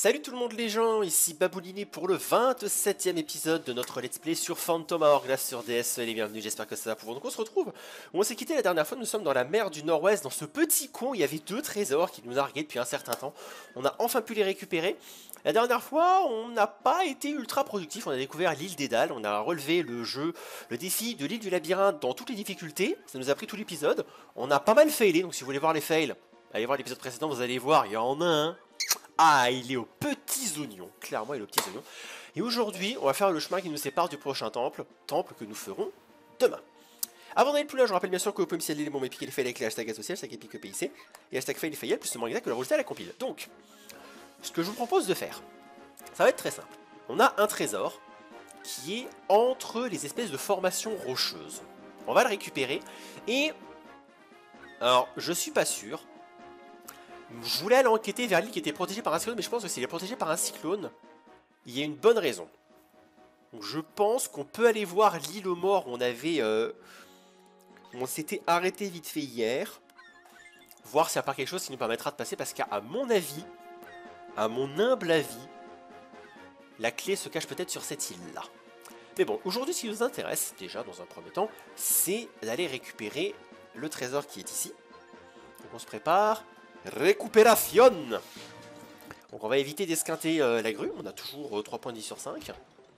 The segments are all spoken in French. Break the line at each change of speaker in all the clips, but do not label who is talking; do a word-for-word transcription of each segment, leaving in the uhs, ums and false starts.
Salut tout le monde les gens, ici Babouliné pour le vingt-septième épisode de notre let's play sur Phantom Hourglass sur D S. Soyez les bienvenus, j'espère que ça va pour vous. Donc on se retrouve, on s'est quitté la dernière fois, nous sommes dans la mer du Nord-Ouest, dans ce petit coin, il y avait deux trésors qui nous narguaient depuis un certain temps. On a enfin pu les récupérer. La dernière fois, on n'a pas été ultra productif, on a découvert l'île des Dalles, on a relevé le jeu, le défi de l'île du labyrinthe dans toutes les difficultés, ça nous a pris tout l'épisode. On a pas mal failé, donc si vous voulez voir les fails, allez voir l'épisode précédent, vous allez voir, il y en a un. Ah, il est aux petits oignons, clairement il est aux petits oignons. Et aujourd'hui, on va faire le chemin qui nous sépare du prochain temple, temple que nous ferons demain. Avant d'aller plus loin, je rappelle bien sûr que vous pouvez me signaler les bons épiques et les fails avec les hashtags associés, hashtag epic E P I C, et hashtag fail et fail plus le moins exact que le résultat à la compile. Donc, ce que je vous propose de faire, ça va être très simple. On a un trésor qui est entre les espèces de formations rocheuses. On va le récupérer, et... Alors, je suis pas sûr... Je voulais aller enquêter vers l'île qui était protégée par un cyclone, mais je pense que s'il est protégé par un cyclone, il y a une bonne raison. Donc je pense qu'on peut aller voir l'île aux morts où on avait... Euh, où on s'était arrêté vite fait hier. Voir s'il n'y a pas quelque chose qui nous permettra de passer, parce qu'à mon avis, à mon humble avis, la clé se cache peut-être sur cette île-là. Mais bon, aujourd'hui ce qui nous intéresse, déjà dans un premier temps, c'est d'aller récupérer le trésor qui est ici. Donc on se prépare... Récupération. Donc on va éviter d'esquinter euh, la grue, on a toujours euh, trois point dix sur cinq.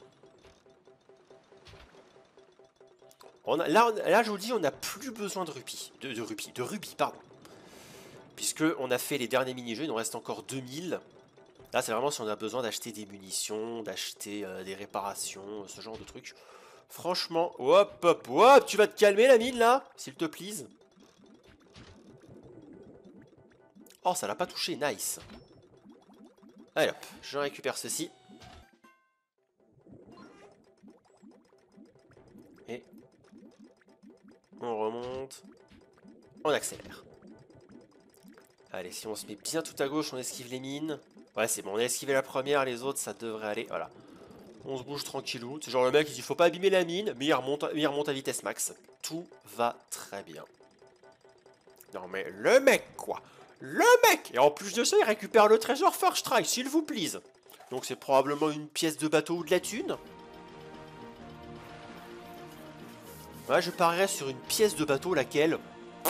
On a, là, on, là je vous dis, on n'a plus besoin de rubis, de, de rubis, de rubis, pardon. Puisque on a fait les derniers mini-jeux, il nous reste encore deux mille. Là c'est vraiment si on a besoin d'acheter des munitions, d'acheter euh, des réparations, ce genre de trucs. Franchement, hop hop hop, tu vas te calmer la mine là, s'il te plaise. Oh, ça l'a pas touché, nice. Allez hop, je récupère ceci. Et on remonte. On accélère. Allez, si on se met bien tout à gauche, on esquive les mines. Ouais, c'est bon, on a esquivé la première, les autres, ça devrait aller. Voilà. On se bouge tranquillou. C'est genre le mec, il dit, faut pas abîmer la mine, mais il remonte, il remonte à vitesse max. Tout va très bien. Non mais le mec, quoi. Le mec! Et en plus de ça, il récupère le trésor first try, s'il vous plaise. Donc c'est probablement une pièce de bateau ou de la thune. Ouais, je parierais sur une pièce de bateau, laquelle...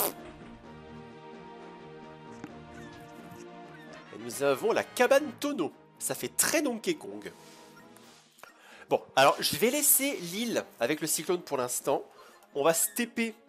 Et nous avons la cabane tonneau. Ça fait très Donkey Kong. Bon, alors je vais laisser l'île avec le cyclone pour l'instant. On va se T P...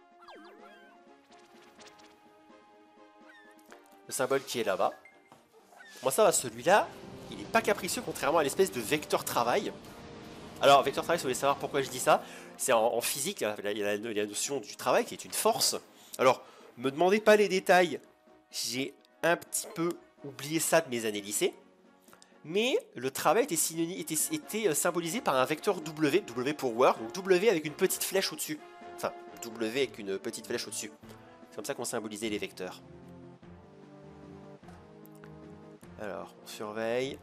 Le symbole qui est là-bas. Moi ça va, celui-là, il n'est pas capricieux contrairement à l'espèce de vecteur travail. Alors, vecteur travail, si vous voulez savoir pourquoi je dis ça, c'est en, en physique, il y, a la, il y a la notion du travail qui est une force. Alors, me demandez pas les détails, j'ai un petit peu oublié ça de mes années lycée. Mais le travail était, était, était symbolisé par un vecteur W, W pour War, donc W avec une petite flèche au-dessus. Enfin, W avec une petite flèche au-dessus. C'est comme ça qu'on symbolisait les vecteurs. Alors, on surveille.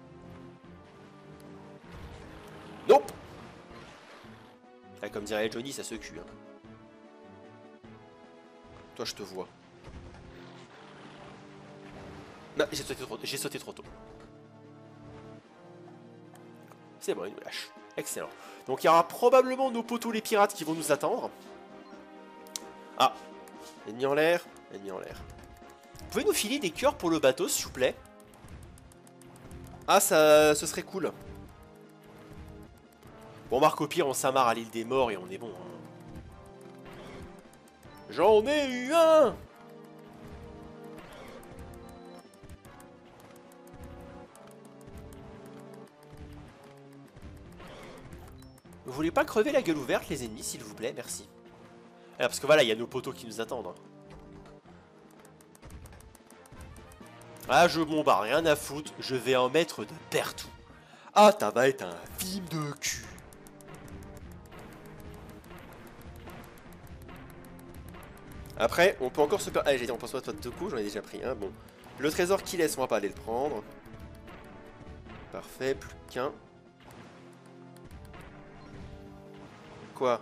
Nope. Ah, comme dirait Johnny, ça se cul. Hein. Toi, je te vois. Non, j'ai sauté trop, j'ai sauté trop tôt. C'est bon, il nous lâche. Excellent. Donc, il y aura probablement nos poteaux les pirates qui vont nous attendre. Ah. Ennemi en l'air. Ennemi en l'air. Vous pouvez nous filer des cœurs pour le bateau, s'il vous plaît? Ah, ça, ce serait cool. Bon, Marc, au pire, on s'amarre à l'île des morts et on est bon. Hein. J'en ai eu un! Vous voulez pas crever la gueule ouverte, les ennemis, s'il vous plaît? Merci. Ah, parce que voilà, il y a nos poteaux qui nous attendent. Hein. Ah, je m'en bats, rien à foutre, je vais en mettre de partout. Ah, ça va être un film de cul. Après, on peut encore se perdre. Allez, j'ai dit, on pense pas toi de coups, j'en ai déjà pris un. Bon, le trésor qui laisse, on va pas aller le prendre. Parfait, plus qu'un. Quoi?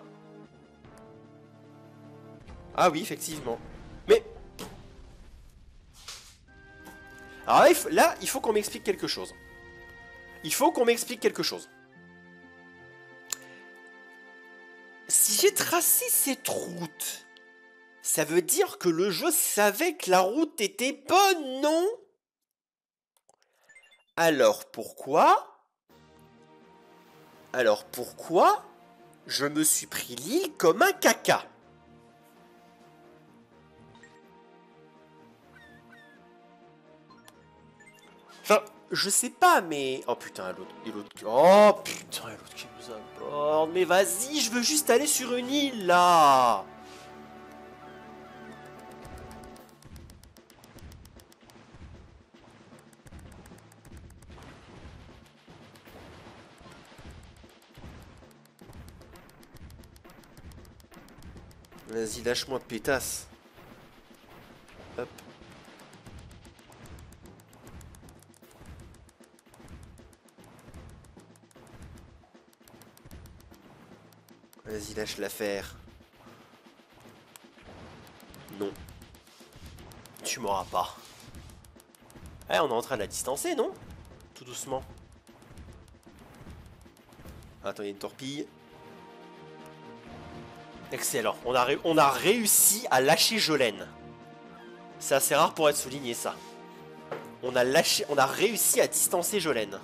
Ah oui, effectivement. Mais... Alors là, il faut, là, il faut qu'on m'explique quelque chose. Il faut qu'on m'explique quelque chose. Si j'ai tracé cette route, ça veut dire que le jeu savait que la route était bonne, non? Alors pourquoi? Alors pourquoi je me suis pris l'île comme un caca? Enfin, je sais pas, mais... Oh putain, l'autre... Et l'autre... Oh putain, l'autre qui nous aborde. Mais vas-y, je veux juste aller sur une île, là. Vas-y, lâche-moi, pétasse. Hop. Vas-y, lâche l'affaire. Non. Tu m'auras pas. Eh, on est en train de la distancer, non? Tout doucement. Attends, il y a une torpille. Excellent. On a, on a réussi à lâcher Jolene. C'est assez rare pour être souligné, ça. On a lâché, on a réussi à distancer Jolene.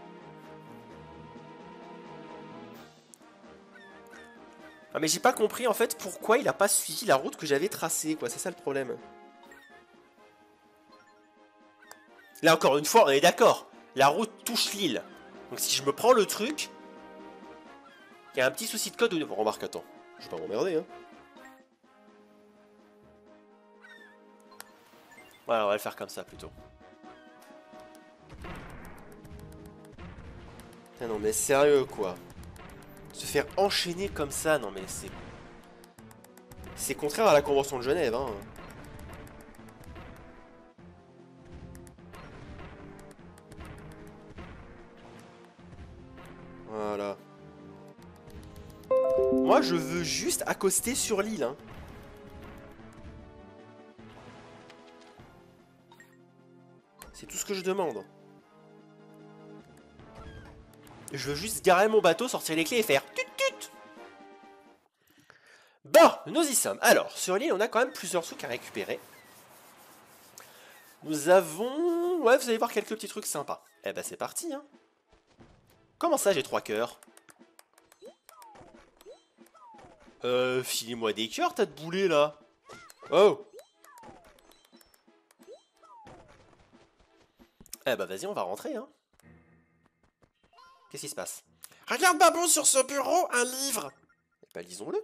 Ah mais j'ai pas compris en fait pourquoi il a pas suivi la route que j'avais tracée, quoi. C'est ça le problème. Là encore une fois, on est d'accord. La route touche l'île. Donc si je me prends le truc, il y a un petit souci de code. Bon, remarque, attends. Je vais pas m'emmerder, hein. Voilà, on va le faire comme ça plutôt. Ah non mais sérieux quoi. Se faire enchaîner comme ça, non mais c'est... C'est contraire à la Convention de Genève, hein. Voilà. Moi je veux juste accoster sur l'île, hein. C'est tout ce que je demande. Je veux juste garer mon bateau, sortir les clés et faire tut tut. Bon, nous y sommes. Alors, sur l'île, on a quand même plusieurs trucs à récupérer. Nous avons... Ouais, vous allez voir quelques petits trucs sympas. Eh ben, c'est parti, hein. Comment ça, j'ai trois cœurs? Euh, filez-moi des cœurs, tas de boulets, là. Oh. Eh ben, vas-y, on va rentrer, hein. Qu'est-ce qui se passe? Regarde, Babou, sur ce bureau, un livre. Eh ben, lisons-le.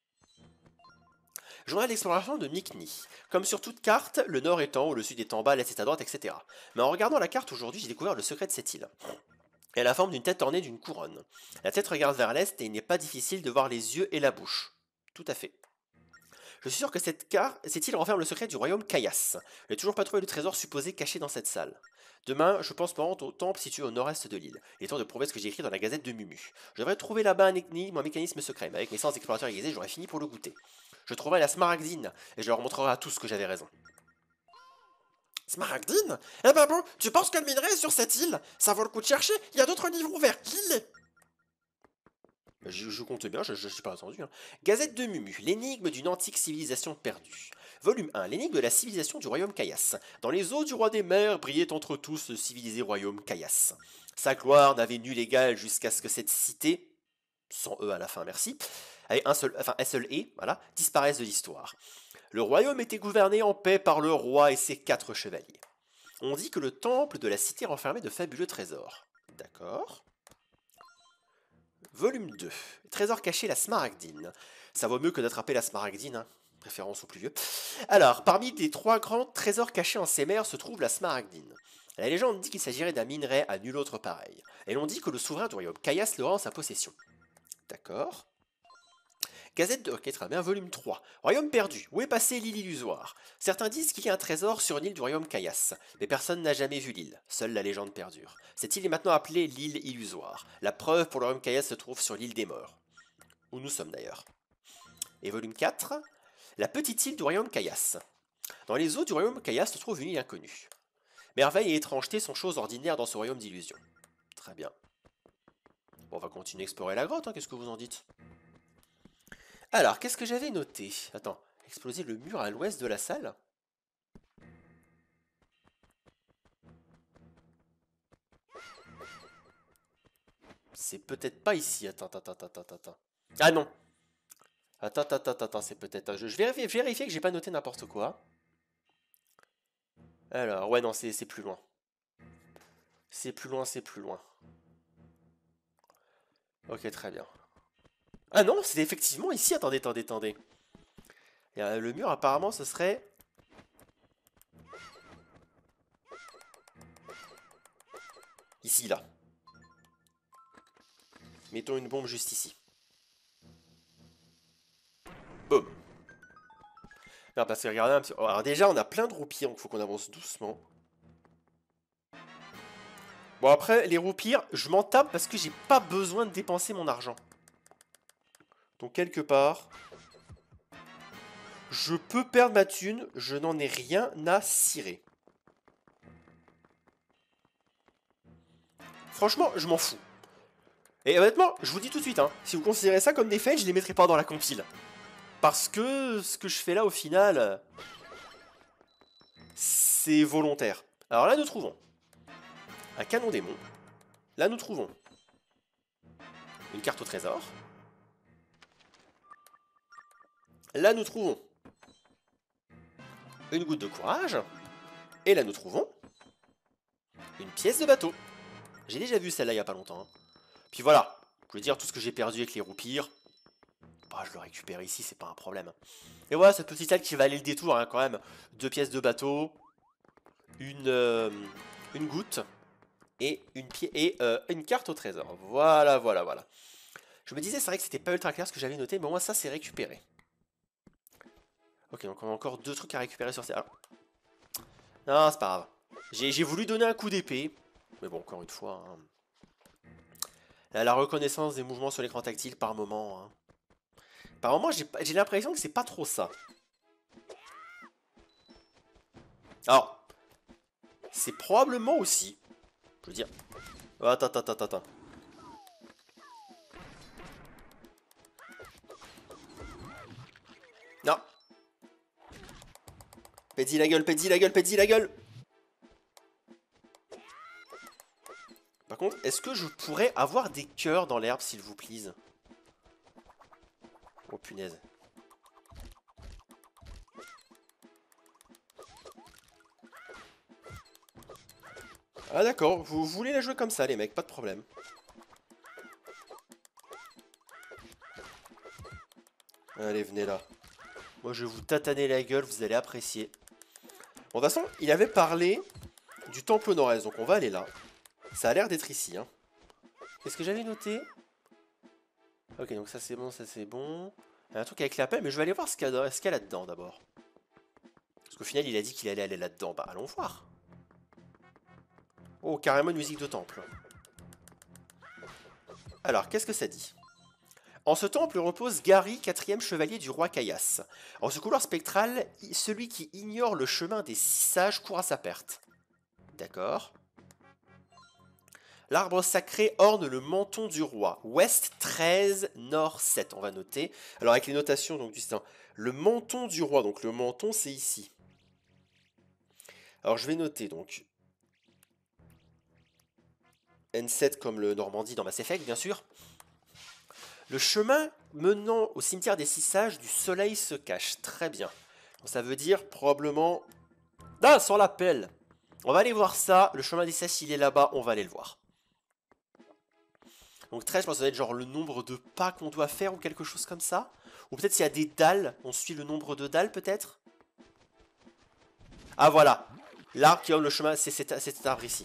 Journal d'exploration de Mikni. Comme sur toute carte, le nord est en haut, le sud est en bas, l'est est à droite, et cetera. Mais en regardant la carte aujourd'hui, j'ai découvert le secret de cette île. Elle a la forme d'une tête ornée d'une couronne. La tête regarde vers l'est et il n'est pas difficile de voir les yeux et la bouche. Tout à fait. Je suis sûr que cette, carte, cette île renferme le secret du royaume Kayas. Je n'ai toujours pas trouvé le trésor supposé caché dans cette salle. Demain, je pense me rendre au temple situé au nord-est de l'île. Il est temps de prouver ce que j'ai écrit dans la gazette de Mumu. Je devrais trouver là-bas un énigme, un mécanisme secret, mais avec mes sens d'explorateur aiguisés, j'aurais fini pour le goûter. Je trouverai la Smaragdine, et je leur montrerai à tous que j'avais raison. Smaragdine? Eh ben bon, tu penses que le minerai est sur cette île? Ça vaut le coup de chercher, il y a d'autres livres ouverts, lis-les. Je, je compte bien, je ne suis pas attendu. Hein. Gazette de Mumu, l'énigme d'une antique civilisation perdue. Volume un, l'énigme de la civilisation du royaume Kayas. Dans les eaux du roi des mers brillait entre tous le civilisé royaume Kayas. Sa gloire n'avait nul égal jusqu'à ce que cette cité, sans E à la fin, merci, avec un seul, enfin un seul E, voilà, disparaisse de l'histoire. Le royaume était gouverné en paix par le roi et ses quatre chevaliers. On dit que le temple de la cité renfermait de fabuleux trésors. D'accord. Volume deux. Trésor caché, la Smaragdine. Ça vaut mieux que d'attraper la Smaragdine, hein. Préférence aux plus vieux. Alors, parmi les trois grands trésors cachés en ces mers se trouve la Smaragdine. La légende dit qu'il s'agirait d'un minerai à nul autre pareil. Et l'on dit que le souverain du royaume Kayas l'aura en sa possession. D'accord. Gazette de... Ok, très bien, volume trois. Royaume perdu. Où est passée l'île illusoire? Certains disent qu'il y a un trésor sur une île du royaume Kayas, mais personne n'a jamais vu l'île. Seule la légende perdure. Cette île est maintenant appelée l'île illusoire. La preuve pour le royaume Kayas se trouve sur l'île des morts. Où nous sommes d'ailleurs. Et volume quatre. La petite île du royaume Kayas. Dans les eaux du royaume Kayas se trouve une île inconnue. Merveille et étrangeté sont choses ordinaires dans ce royaume d'illusions. Très bien. Bon, on va continuer à explorer la grotte, hein, qu'est-ce que vous en dites? Alors, qu'est-ce que j'avais noté? Attends, exploser le mur à l'ouest de la salle? C'est peut-être pas ici. Attends, attends, attends, attends, attends. Ah non! Attends, attends, attends, attends, c'est peut-être... Je, je vérifie, vérifier que j'ai pas noté n'importe quoi. Alors, ouais, non, c'est plus loin. C'est plus loin, c'est plus loin. Ok, très bien. Ah non, c'est effectivement ici. Attendez, attendez, attendez. Et, euh, le mur, apparemment, ce serait... Ici, là. Mettons une bombe juste ici. Boum. Non, parce que regardez un petit... Alors déjà, on a plein de roupirs, donc il faut qu'on avance doucement. Bon, après, les roupirs, je m'en tape parce que j'ai pas besoin de dépenser mon argent. Donc, quelque part... Je peux perdre ma thune, je n'en ai rien à cirer. Franchement, je m'en fous. Et honnêtement, je vous dis tout de suite, hein, si vous considérez ça comme des fails, je les mettrai pas dans la compile. Parce que ce que je fais là, au final, c'est volontaire. Alors là, nous trouvons un canon démon. Là, nous trouvons une carte au trésor. Là, nous trouvons une goutte de courage. Et là, nous trouvons une pièce de bateau. J'ai déjà vu celle-là il y a pas longtemps. Hein. Puis voilà, je veux dire, tout ce que j'ai perdu avec les roupirs, bah, je le récupère ici, c'est pas un problème. Et voilà, cette petite salle qui valait le détour, hein, quand même. Deux pièces de bateau, une, euh, une goutte et, une, pied et euh, une carte au trésor. Voilà, voilà, voilà. Je me disais, c'est vrai que c'était pas ultra clair ce que j'avais noté, mais au moins ça, c'est récupéré. Ok, donc on a encore deux trucs à récupérer sur ces... Alors... Non, c'est pas grave. J'ai voulu donner un coup d'épée, mais bon, encore une fois... Hein. La reconnaissance des mouvements sur l'écran tactile par moment. Hein. Par moment, j'ai l'impression que c'est pas trop ça. Alors, c'est probablement aussi... Je veux dire... Oh, attends, attends, attends, attends. Non. Pédis la gueule, pédis la gueule, pédis la gueule. Par contre, est-ce que je pourrais avoir des cœurs dans l'herbe, s'il vous plaît? Oh, punaise. Ah d'accord, vous voulez la jouer comme ça, les mecs, pas de problème. Allez, venez là. Moi, je vais vous tataner la gueule, vous allez apprécier. Bon, de toute façon, il avait parlé du temple nord-est, donc on va aller là. Ça a l'air d'être ici, hein. Qu'est-ce que j'avais noté? Ok, donc ça c'est bon, ça c'est bon. Il y a un truc avec la pelle, mais je vais aller voir ce qu'il y a, qu y a là-dedans d'abord. Parce qu'au final, il a dit qu'il allait aller là-dedans. Bah, allons voir. Oh, carrément une musique de temple. Alors, qu'est-ce que ça dit? En ce temple repose Gary, quatrième chevalier du roi Caias. En ce couloir spectral, celui qui ignore le chemin des six sages court à sa perte. D'accord. L'arbre sacré orne le menton du roi. Ouest treize, nord sept. On va noter. Alors avec les notations donc du système. Le menton du roi. Donc le menton c'est ici. Alors je vais noter donc. N sept comme le Normandie dans Mass Effect bien sûr. Le chemin menant au cimetière des six sages du soleil se cache. Très bien. Donc, ça veut dire probablement... Ah, sur la pelle. On va aller voir ça. Le chemin des sages il est là-bas. On va aller le voir. Donc treize, je pense que ça doit être genre le nombre de pas qu'on doit faire ou quelque chose comme ça. Ou peut-être s'il y a des dalles, on suit le nombre de dalles peut-être. Ah voilà, l'arbre qui ouvre le chemin, c'est cet, cet arbre ici.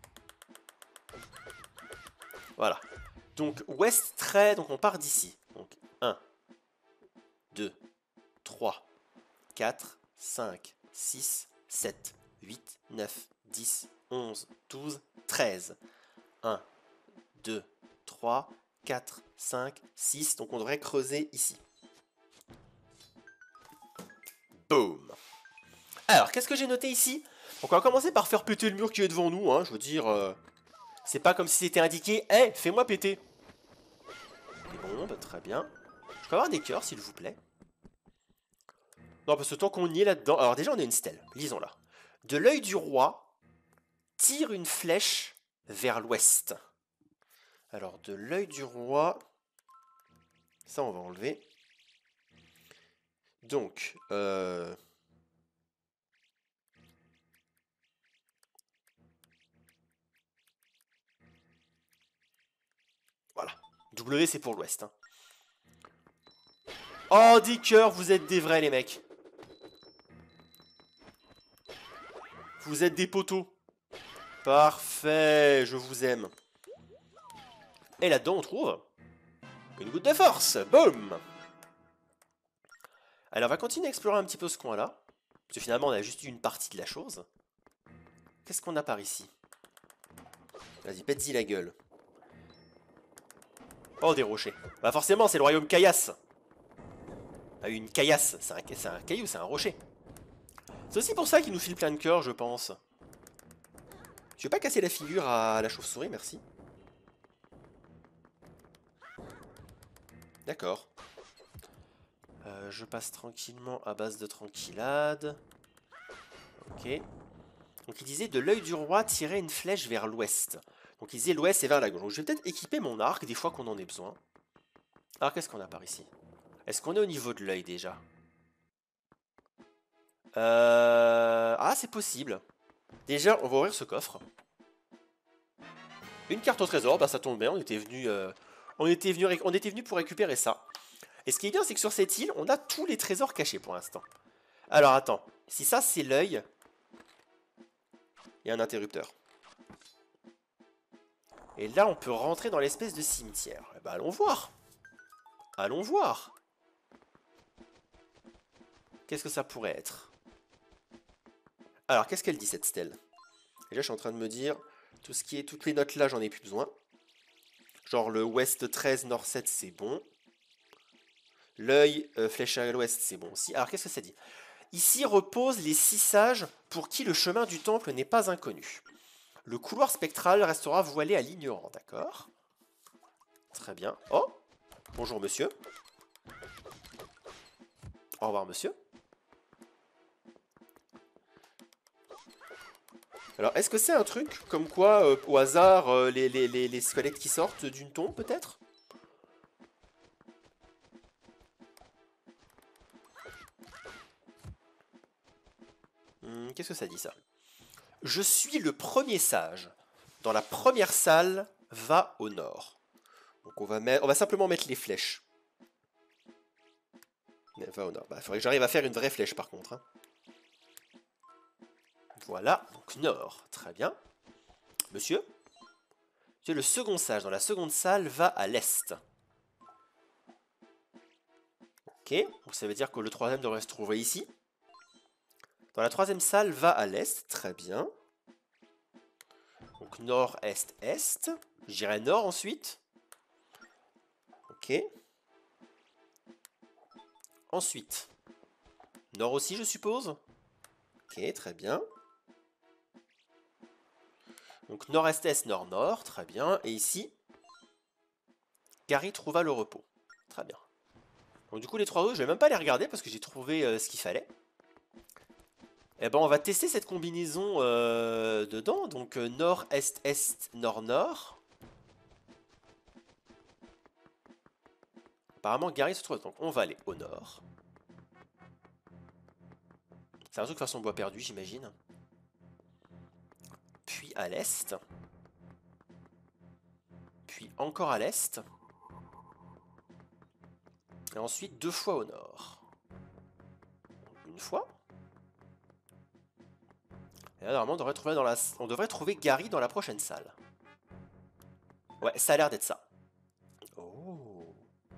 Voilà. Donc ouest treize, donc on part d'ici. Donc un, deux, trois, quatre, cinq, six, sept, huit, neuf, dix, onze, douze, treize. un, deux, trois, quatre, cinq, six. Donc on devrait creuser ici. Boum. Alors, qu'est-ce que j'ai noté ici? On va commencer par faire péter le mur qui est devant nous, hein, je veux dire... Euh, c'est pas comme si c'était indiqué « Hé, hey, fais-moi péter !» Des bombes, très bien. Je peux avoir des cœurs, s'il vous plaît. Non, parce que tant qu'on y est là-dedans... Alors déjà, on a une stèle, lisons-la. De l'œil du roi, tire une flèche vers l'ouest. Alors, de l'œil du roi... Ça, on va enlever. Donc, euh... voilà. W, c'est pour l'ouest. Hein. Oh, des cœurs, vous êtes des vrais, les mecs. Vous êtes des poteaux. Parfait, je vous aime. Et là-dedans, on trouve une goutte de force. Boum. Alors, on va continuer à explorer un petit peu ce coin-là. Parce que finalement, on a juste eu une partie de la chose. Qu'est-ce qu'on a par ici? Vas-y, pète-y la gueule. Oh, des rochers. Bah forcément, c'est le royaume caillasse. Ah, une caillasse, c'est un, un caillou, c'est un rocher. C'est aussi pour ça qu'il nous file plein de cœurs, je pense. Je vais pas casser la figure à la chauve-souris, merci. D'accord. Euh, je passe tranquillement à base de tranquillade. Ok. Donc il disait de l'œil du roi tirer une flèche vers l'ouest. Donc il disait l'ouest et vers la gauche. Donc je vais peut-être équiper mon arc des fois qu'on en ait besoin. Alors qu'est-ce qu'on a par ici? Est-ce qu'on est au niveau de l'œil déjà? euh... Ah, c'est possible. Déjà, on va ouvrir ce coffre. Une carte au trésor, bah ça tombe bien, on était venu, euh... on était venu, on était venu pour récupérer ça. Et ce qui est bien, c'est que sur cette île, on a tous les trésors cachés pour l'instant. Alors attends, si ça c'est l'œil, il y a un interrupteur. Et là, on peut rentrer dans l'espèce de cimetière. Eh ben, allons voir. Allons voir. Qu'est-ce que ça pourrait être? Alors, qu'est-ce qu'elle dit, cette stèle? Déjà, je suis en train de me dire, tout ce qui est, toutes les notes là, j'en ai plus besoin. Genre, le ouest treize, nord sept, c'est bon. L'œil, euh, flèche à l'ouest, c'est bon aussi. Alors, qu'est-ce que ça dit? Ici reposent les six sages pour qui le chemin du temple n'est pas inconnu. Le couloir spectral restera voilé à l'ignorant, d'accord? Très bien. Oh! Bonjour, monsieur. Au revoir, monsieur. Alors, est-ce que c'est un truc comme quoi, euh, au hasard, euh, les, les, les, les squelettes qui sortent d'une tombe, peut-être? hmm, Qu'est-ce que ça dit, ça? Je suis le premier sage. Dans la première salle, va au nord. Donc, on va, mettre, on va simplement mettre les flèches. Va au nord. Bah, faudrait que j'arrive à faire une vraie flèche, par contre. Hein. Voilà, donc nord. Très bien. Monsieur? Tu es le second sage. Dans la seconde salle, va à l'est. Ok, donc ça veut dire que le troisième devrait se trouver ici. Dans la troisième salle, va à l'est. Très bien. Donc nord, est, est. J'irai nord ensuite. Ok. Ensuite. Nord aussi, je suppose. Ok, très bien. Donc nord-est-est, nord-nord, très bien. Et ici, Gary trouva le repos. Très bien. Donc du coup, les trois autres, je vais même pas les regarder parce que j'ai trouvé euh, ce qu'il fallait. Eh ben, on va tester cette combinaison euh, dedans. Donc euh, nord-est-est, nord-nord. Apparemment, Gary se trouve. Donc on va aller au nord. C'est un truc façon bois perdu, j'imagine. Puis à l'est. Puis encore à l'est. Et ensuite deux fois au nord. Une fois. Et là, normalement, on devrait trouver, dans la... on devrait trouver Gary dans la prochaine salle. Ouais, ça a l'air d'être ça. Oh.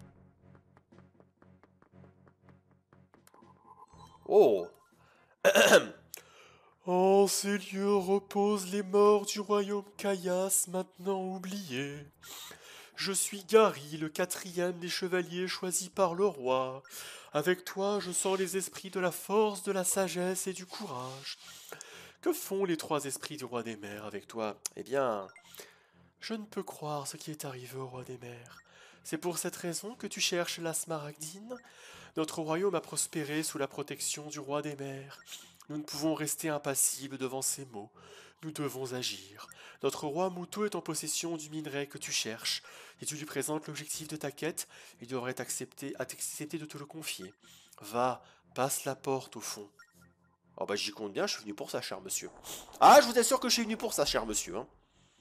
Oh. En ces lieux reposent les morts du royaume Caillasse, maintenant oubliés. Je suis Gary, le quatrième des chevaliers choisis par le roi. Avec toi, je sens les esprits de la force, de la sagesse et du courage. Que font les trois esprits du roi des mers avec toi? Eh bien, je ne peux croire ce qui est arrivé au roi des mers. C'est pour cette raison que tu cherches la Smaragdine? Notre royaume a prospéré sous la protection du roi des mers. Nous ne pouvons rester impassibles devant ces maux. Nous devons agir. Notre roi Mouto est en possession du minerai que tu cherches. Si tu lui présentes l'objectif de ta quête, il devrait accepter, accepter de te le confier. Va, passe la porte au fond. Oh bah j'y compte bien, je suis venu pour ça, cher monsieur. Ah, je vous assure que je suis venu pour ça, cher monsieur. Hein.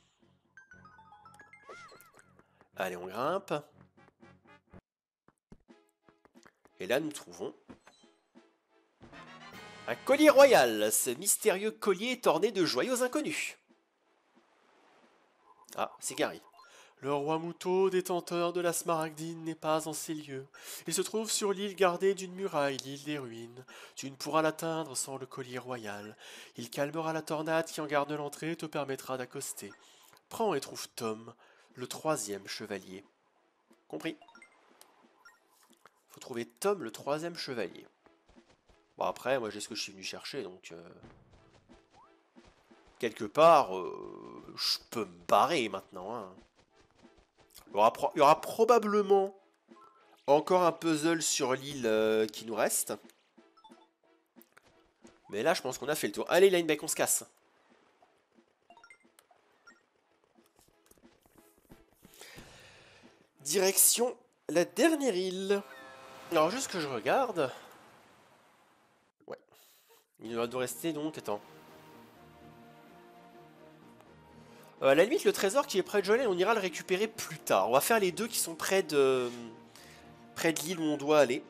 Allez, on grimpe. Et là, nous trouvons un collier royal. Ce mystérieux collier est orné de joyaux inconnus. Ah, c'est Gary. Le roi Mouto, détenteur de la Smaragdine, n'est pas en ces lieux. Il se trouve sur l'île gardée d'une muraille, l'île des ruines. Tu ne pourras l'atteindre sans le collier royal. Il calmera la tornade qui en garde l'entrée et te permettra d'accoster. Prends et trouve Tom, le troisième chevalier. Compris. Faut trouver Tom, le troisième chevalier. Bon après, moi j'ai ce que je suis venu chercher, donc... Euh... Quelque part, euh, je peux me barrer maintenant, hein. Il y aura, pro il y aura probablement encore un puzzle sur l'île euh, qui nous reste. Mais là, je pense qu'on a fait le tour. Allez, Lineback, on se casse. Direction la dernière île. Alors, juste que je regarde. Ouais. Il doit nous rester donc... Attends. Euh, à la limite, le trésor qui est près de Joël, on ira le récupérer plus tard. On va faire les deux qui sont près de près de l'île où on doit aller.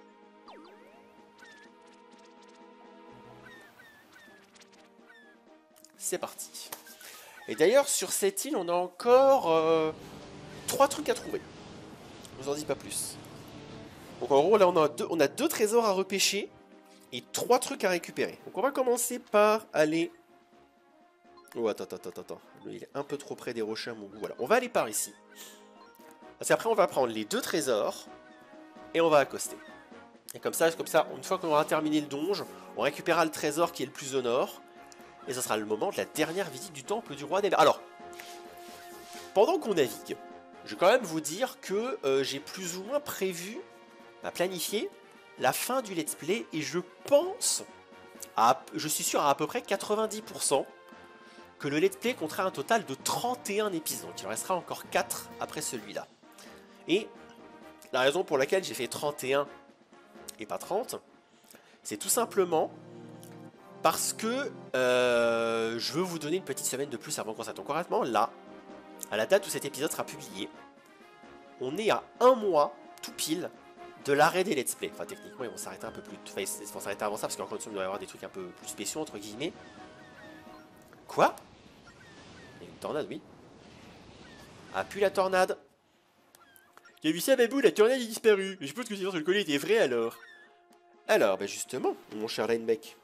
C'est parti. Et d'ailleurs, sur cette île, on a encore euh, trois trucs à trouver. Je vous en dis pas plus. Donc en gros, là, on a deux, on a deux trésors à repêcher et trois trucs à récupérer. Donc on va commencer par aller... Oh, attends, attends, attends, attends. Il est un peu trop près des rochers à mon goût. Voilà, on va aller par ici. Parce qu'après, on va prendre les deux trésors et on va accoster. Et comme ça, comme ça, une fois qu'on aura terminé le donge, on récupérera le trésor qui est le plus au nord. Et ce sera le moment de la dernière visite du temple du roi des mers. Alors, pendant qu'on navigue, je vais quand même vous dire que euh, j'ai plus ou moins prévu, à planifier, la fin du let's play. Et je pense, à, je suis sûr à à peu près quatre-vingt-dix pour cent, que le let's play comptera un total de trente et un épisodes. Il en restera encore quatre après celui-là. Et la raison pour laquelle j'ai fait trente et un et pas trente, c'est tout simplement parce que euh, je veux vous donner une petite semaine de plus avant qu'on s'attende. Concrètement, là, à la date où cet épisode sera publié, on est à un mois, tout pile, de l'arrêt des let's play. Enfin, techniquement, ils vont s'arrêter un peu plus... Enfin, ils vont s'arrêter avant ça, parce qu'encore une fois, il doit y avoir des trucs un peu plus spéciaux, entre guillemets. Quoi? Il y a une tornade, oui. Ah, puis la tornade. J'ai vu ça, Babou, la tornade est disparue. Mais je suppose que sinon, le collier était vrai, alors. Alors, bah justement, mon cher Lineback.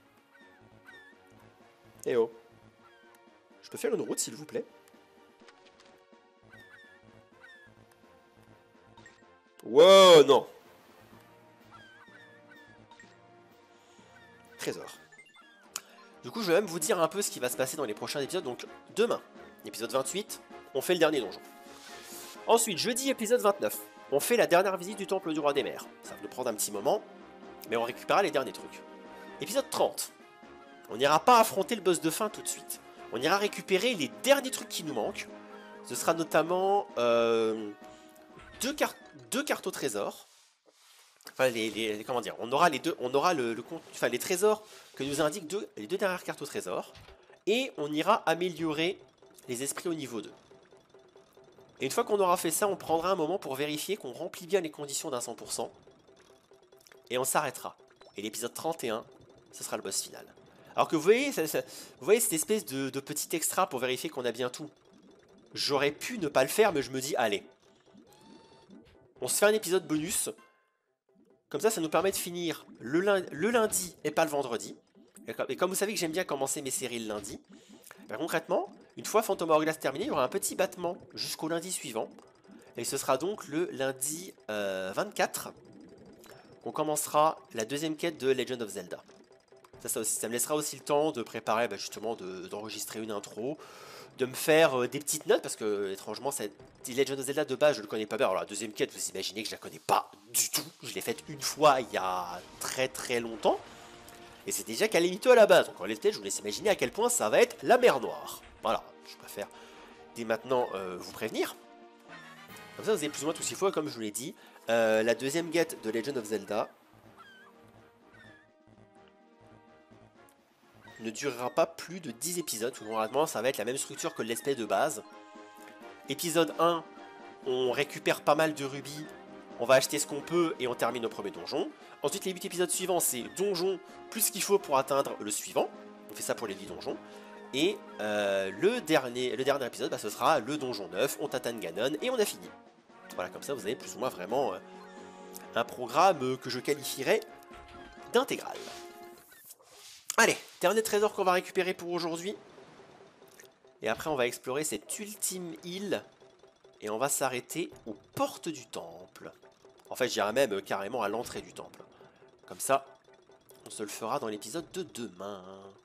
Eh oh. Je peux faire une route, s'il vous plaît? Wow, non. Trésor. Du coup, je vais même vous dire un peu ce qui va se passer dans les prochains épisodes. Donc, demain, épisode vingt-huit, on fait le dernier donjon. Ensuite, jeudi, épisode vingt-neuf, on fait la dernière visite du temple du roi des mers. Ça va nous prendre un petit moment, mais on récupérera les derniers trucs. Épisode trente, on n'ira pas affronter le boss de fin tout de suite. On ira récupérer les derniers trucs qui nous manquent. Ce sera notamment euh, deux, car deux cartes au trésor. Enfin, les, les, les, comment dire, on aura les deux, on aura le, le enfin les trésors que nous indiquent deux, les deux dernières cartes au trésor, et on ira améliorer les esprits au niveau deux. Et une fois qu'on aura fait ça, on prendra un moment pour vérifier qu'on remplit bien les conditions d'un cent pour cent, et on s'arrêtera. Et l'épisode trente et un, ce sera le boss final. Alors que vous voyez, ça, ça, vous voyez cette espèce de, de petit extra pour vérifier qu'on a bien tout. J'aurais pu ne pas le faire, mais je me dis, allez, on se fait un épisode bonus. Comme ça, ça nous permet de finir le lundi, le lundi et pas le vendredi. Et comme vous savez que j'aime bien commencer mes séries le lundi, ben concrètement, une fois Phantom Hourglass terminé, il y aura un petit battement jusqu'au lundi suivant. Et ce sera donc le lundi euh, vingt-quatre qu'on commencera la deuxième quête de Legend of Zelda. Ça, ça, aussi, ça me laissera aussi le temps de préparer bah, justement d'enregistrer une intro, de me faire euh, des petites notes, parce que étrangement, cette Legend of Zelda de base, je le connais pas bien. Alors la deuxième quête, vous imaginez que je la connais pas du tout. Je l'ai faite une fois il y a très très longtemps. Et c'est déjà Calamito à la base. Donc en let's play, je vous laisse imaginer à quel point ça va être la mer Noire. Voilà, je préfère dès maintenant euh, vous prévenir. Comme ça, vous avez plus ou moins tout ce qu'il faut. Et comme je vous l'ai dit, euh, la deuxième quête de Legend of Zelda ne durera pas plus de dix épisodes. Tout normalement, ça va être la même structure que le let's play de base. Épisode un, on récupère pas mal de rubis. On va acheter ce qu'on peut et on termine au premier donjon. Ensuite, les huit épisodes suivants, c'est donjon plus ce qu'il faut pour atteindre le suivant. On fait ça pour les huit donjons. Et euh, le, dernier, le dernier épisode, bah, ce sera le donjon neuf. On tatane Ganon et on a fini. Voilà, comme ça, vous avez plus ou moins vraiment euh, un programme que je qualifierais d'intégral. Allez, dernier trésor qu'on va récupérer pour aujourd'hui. Et après, on va explorer cette ultime île. Et on va s'arrêter aux portes du temple. En fait, j'irai même carrément à l'entrée du temple. Comme ça, on se le fera dans l'épisode de demain.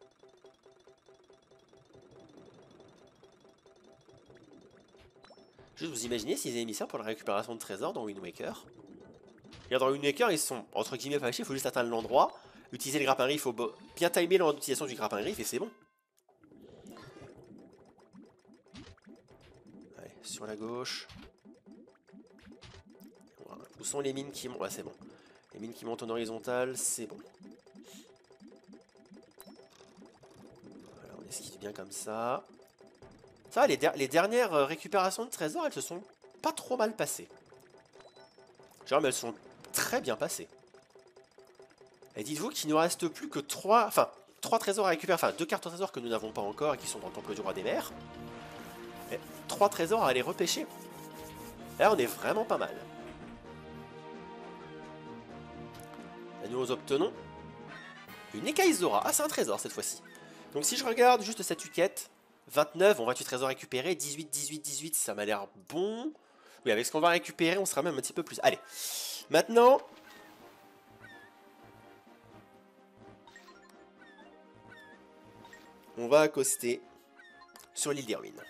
Juste vous imaginez s'ils avaient mis ça pour la récupération de trésors dans Wind Waker. Et dans Wind Waker, ils sont entre guillemets fâchés, il faut juste atteindre l'endroit, utiliser le grappin riff, il faut bien timer l'utilisation du grappin riff et c'est bon. Allez, sur la gauche. Voilà. Où sont les mines qui montent? Ouais, c'est bon. Les mines qui montent en horizontal, c'est bon. Voilà, on esquive bien comme ça. Ça va, les, der les dernières récupérations de trésors, elles se sont pas trop mal passées. Genre, mais elles sont très bien passées. Et dites-vous qu'il ne nous reste plus que trois... Enfin, trois trésors à récupérer. Enfin, deux cartes au trésor que nous n'avons pas encore et qui sont dans le temple du roi des mers. Et trois trésors à aller repêcher. Et là, on est vraiment pas mal. Et nous obtenons une écaille Zora. Ah, c'est un trésor cette fois-ci. Donc si je regarde juste cette quête, vingt-neuf, on va du trésor récupéré, dix-huit, dix-huit, dix-huit, ça m'a l'air bon. Oui, avec ce qu'on va récupérer, on sera même un petit peu plus. Allez, maintenant... on va accoster sur l'île des ruines.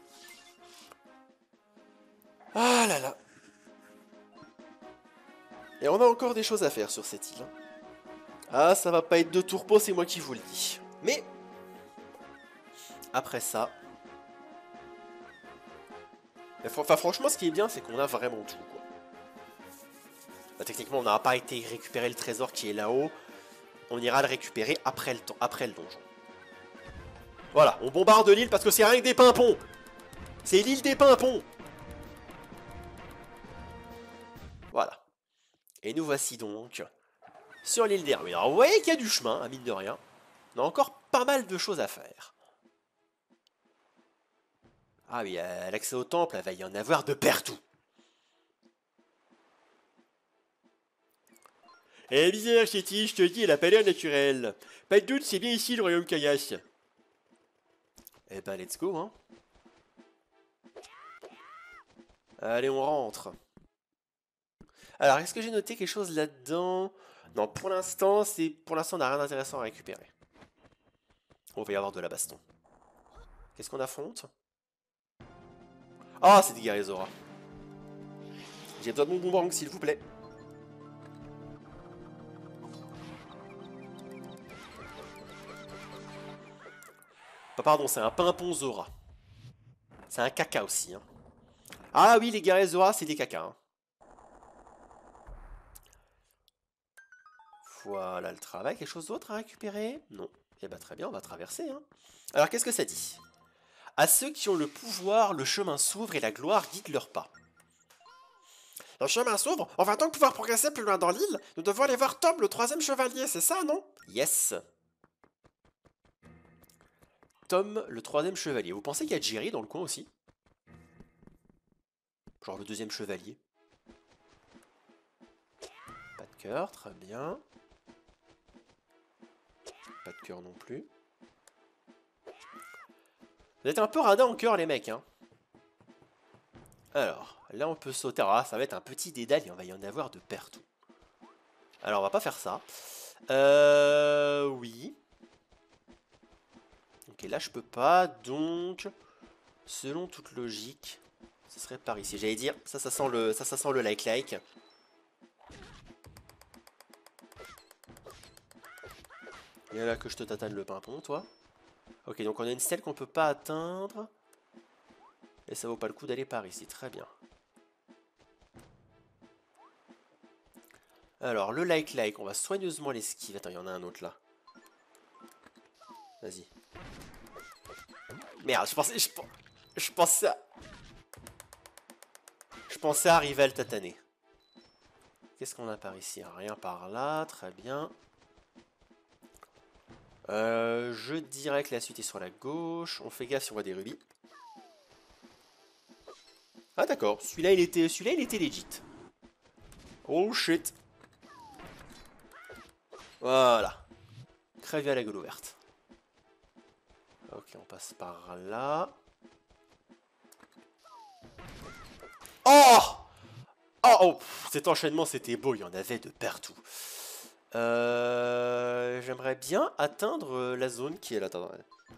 Ah là là. Et on a encore des choses à faire sur cette île. Ah, ça va pas être de tourpeau, c'est moi qui vous le dis. Mais... après ça... Enfin, franchement, ce qui est bien, c'est qu'on a vraiment tout, quoi. Bah, techniquement, on n'a pas été récupérer le trésor qui est là-haut. On ira le récupérer après le, après le donjon. Voilà, on bombarde l'île parce que c'est rien que des pimpons. C'est l'île des pimpons. Voilà. Et nous voici donc sur l'île des ruines. Alors vous voyez qu'il y a du chemin, à mine de rien. On a encore pas mal de choses à faire. Ah oui, l'accès au temple, il va y en avoir de partout. Eh bizarre, Chéti, je te dis, elle a pas l'air naturelle. Pas de doute, c'est bien ici le royaume Kaias. Eh ben, let's go, hein. Allez, on rentre. Alors, est-ce que j'ai noté quelque chose là-dedans? Non, pour l'instant, c'est pour l'instant, on n'a rien d'intéressant à récupérer. On va y avoir de la baston. Qu'est-ce qu'on affronte? Ah, c'est des guerriers Zora. J'ai besoin de mon boomerang, s'il vous plaît. Oh, pardon, c'est un pimpon Zora. C'est un caca aussi, hein. Ah oui, les guerriers Zora, c'est des cacas, hein. Voilà le travail. Quelque chose d'autre à récupérer? Non. Eh ben très bien, on va traverser, hein. Alors, qu'est-ce que ça dit? À ceux qui ont le pouvoir, le chemin s'ouvre et la gloire guide leurs pas. Le chemin s'ouvre? On va donc pouvoir progresser plus loin dans l'île? Nous devons aller voir Tom, le troisième chevalier, c'est ça, non? Yes. Tom, le troisième chevalier. Vous pensez qu'il y a Jerry dans le coin aussi? Genre le deuxième chevalier. Pas de cœur, très bien. Pas de cœur non plus. Vous êtes un peu radin en cœur, les mecs, hein. Alors, là on peut sauter. Ah, ça va être un petit dédale, il va y en avoir de partout. Alors, on va pas faire ça. Euh... Oui. Ok, là je peux pas, donc selon toute logique, ce serait par ici. J'allais dire, ça, ça sent le, ça, ça sent le like-like. Et là que je te tatane le pimpon, toi. Ok, donc on a une stèle qu'on peut pas atteindre. Et ça vaut pas le coup d'aller par ici, très bien. Alors, le like-like, on va soigneusement l'esquive. Attends, il y en a un autre là. Vas-y. Merde, je pensais, je, je pensais à... Je pensais arriver à le tataner. Qu'est-ce qu'on a par ici? Rien par là, très bien. Euh, je dirais que la suite est sur la gauche. On fait gaffe si on voit des rubis. Ah d'accord, celui-là il était, celui-là il était legit. Oh shit. Voilà. Crève à la gueule ouverte. Ok, on passe par là. Oh Oh, oh cet enchaînement c'était beau, il y en avait de partout. Euh, J'aimerais bien atteindre la zone qui est là. Attends,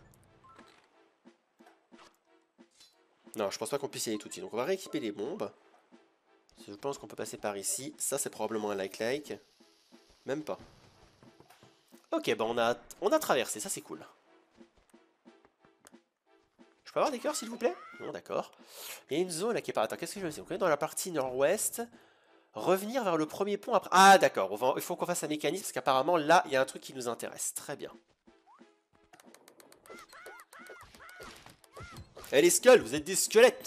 non, je pense pas qu'on puisse y aller tout de suite. Donc on va rééquiper les bombes. Je pense qu'on peut passer par ici. Ça c'est probablement un like-like. Même pas. Ok, bah on a, on a traversé, ça c'est cool. Je peux avoir des cœurs s'il vous plaît? Non, d'accord. Il y a une zone là qui est pas... Attends, qu'est-ce que je veux dire? Donc on est dans la partie nord-ouest. Revenir vers le premier pont après... Ah d'accord, va... il faut qu'on fasse un mécanisme parce qu'apparemment là, il y a un truc qui nous intéresse. Très bien. Eh les skulls, vous êtes des squelettes!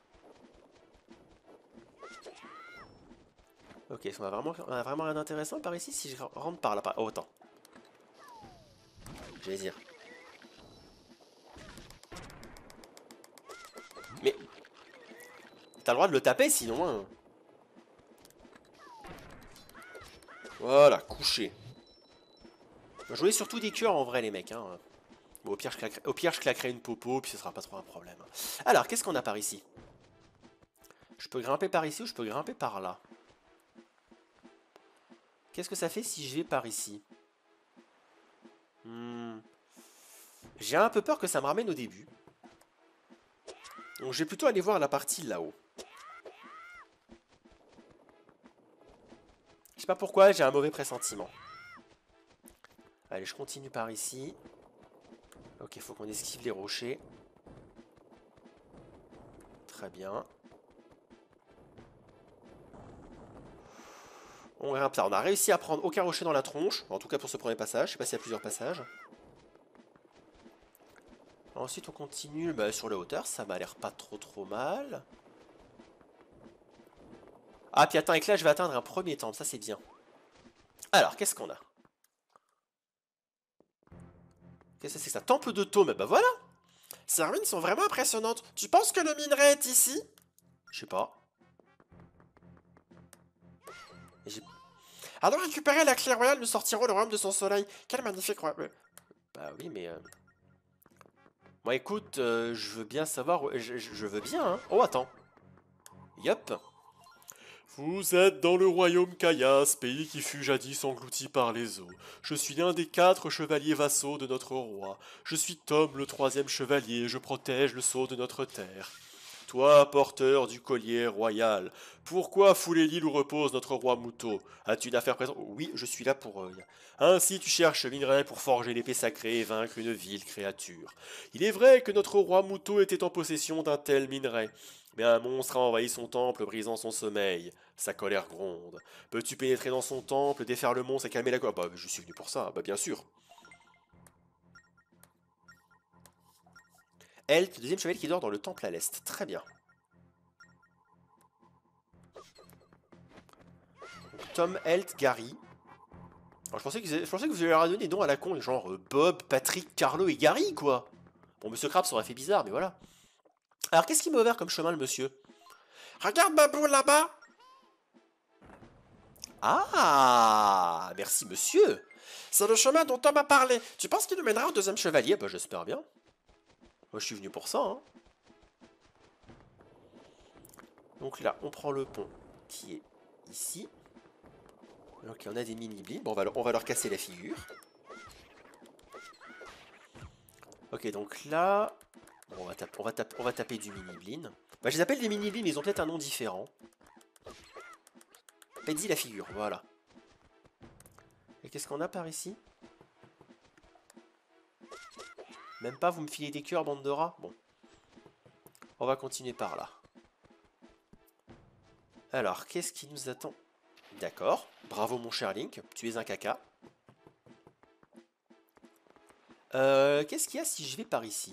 Ok, on a vraiment, on a vraiment rien d'intéressant par ici si je rentre par là. Par... Oh, attends. J'allais dire. Mais... T'as le droit de le taper sinon, hein. Voilà, couché. Jouez surtout des cœurs en vrai les mecs, hein. Bon, au pire, je claquerai, au pire, je claquerai une popo, puis ce sera pas trop un problème. Alors, qu'est-ce qu'on a par ici? Je peux grimper par ici ou je peux grimper par là? Qu'est-ce que ça fait si je vais par ici? hmm. J'ai un peu peur que ça me ramène au début. Donc je vais plutôt aller voir la partie là-haut. Je sais pas pourquoi, j'ai un mauvais pressentiment. Allez, je continue par ici. Ok, il faut qu'on esquive les rochers. Très bien. On grimpe là. On a réussi à prendre aucun rocher dans la tronche. En tout cas pour ce premier passage. Je sais pas s'il y a plusieurs passages. Ensuite on continue bah, sur la hauteur. Ça m'a l'air pas trop trop mal. Ah puis attends, et que là je vais atteindre un premier temple. Ça c'est bien. Alors, qu'est-ce qu'on a? Qu'est-ce que c'est que ça? Temple de taume. Bah voilà. Ces ruines sont vraiment impressionnantes. Tu penses que le minerai est ici? Je sais pas. Alors récupérer la clé royale, nous sortirons le royaume de son soleil. Quel magnifique royaume. Bah oui, mais... Euh... Moi écoute, euh, je veux bien savoir... Je, je, je veux bien, hein. Oh, attends. Yup. Vous êtes dans le royaume Kayas, pays qui fut jadis englouti par les eaux. Je suis l'un des quatre chevaliers vassaux de notre roi. Je suis Tom, le troisième chevalier, et je protège le sceau de notre terre. Toi, porteur du collier royal, pourquoi fouler l'île où repose notre roi Mouto? As-tu une affaire présente? Oui, je suis là pour... Euh... Ainsi tu cherches minerai pour forger l'épée sacrée et vaincre une vile créature. Il est vrai que notre roi Mouto était en possession d'un tel minerai, mais un monstre a envahi son temple, brisant son sommeil. Sa colère gronde. Peux-tu pénétrer dans son temple, défaire le monstre et calmer la colère? Bah, je suis venu pour ça, bah bien sûr. Elt, deuxième chevalier qui dort dans le temple à l'est. Très bien. Tom, Elt, Gary. Alors, je, pensais que, je pensais que vous alliez leur donner des noms à la con, genre euh, Bob, Patrick, Carlo et Gary, quoi. Bon, Monsieur Krabs aurait fait bizarre, mais voilà. Alors, qu'est-ce qu'il m'a ouvert comme chemin, le monsieur? Regarde Babou là-bas. Ah, merci, monsieur. C'est le chemin dont Tom a parlé. Tu penses qu'il nous mènera au deuxième chevalier? Bah, j'espère bien. Moi, je suis venu pour ça, hein. Donc là, on prend le pont qui est ici. Ok, on a des mini-blips. Bon, on va, on va leur casser la figure. Ok, donc là... Bon, on, va taper, on, va taper, on va taper du mini-blin. Bah, je les appelle des mini-blin, ils ont peut-être un nom différent. Pedzi la figure, voilà. Et qu'est-ce qu'on a par ici? Même pas, vous me filez des cœurs, bande de rats? Bon. On va continuer par là. Alors, qu'est-ce qui nous attend? D'accord. Bravo, mon cher Link. Tu es un caca. Euh, qu'est-ce qu'il y a si je vais par ici?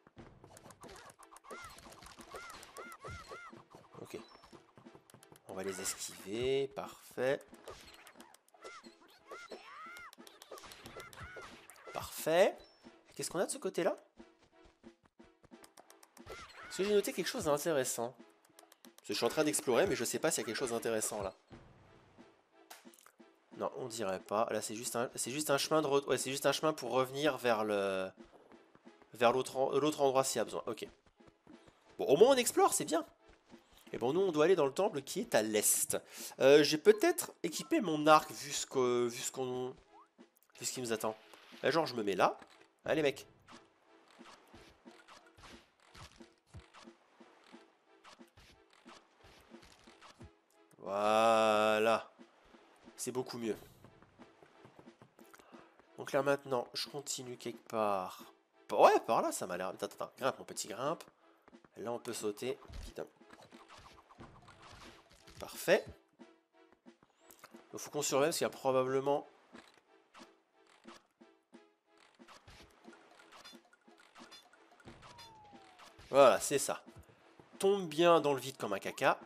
Ok. On va les esquiver. Parfait. Parfait. Qu'est-ce qu'on a de ce côté-là? Est-ce que j'ai noté quelque chose d'intéressant? Parce que je suis en train d'explorer, mais je sais pas s'il y a quelque chose d'intéressant là. Non, on dirait pas. Là, c'est juste un, c'est juste un chemin de, re... ouais, c'est juste un chemin pour revenir vers le, vers l'autre, en... l'autre endroit s'il y a besoin. Ok. Bon, au moins on explore, c'est bien. Et bon, nous, on doit aller dans le temple qui est à l'est. Euh, j'ai peut-être équipé mon arc vu ce que, vu ce qu'on, vu ce qui nous attend. Là, genre, je me mets là. Allez, mec. Voilà. C'est beaucoup mieux. Donc là, maintenant, je continue quelque part. Ouais, par là, ça m'a l'air... Attends, attends, grimpe, mon petit grimpe. Là, on peut sauter. Putain. Parfait. Il faut qu'on surveille parce qu'il y a probablement... Voilà, c'est ça. Tombe bien dans le vide comme un caca.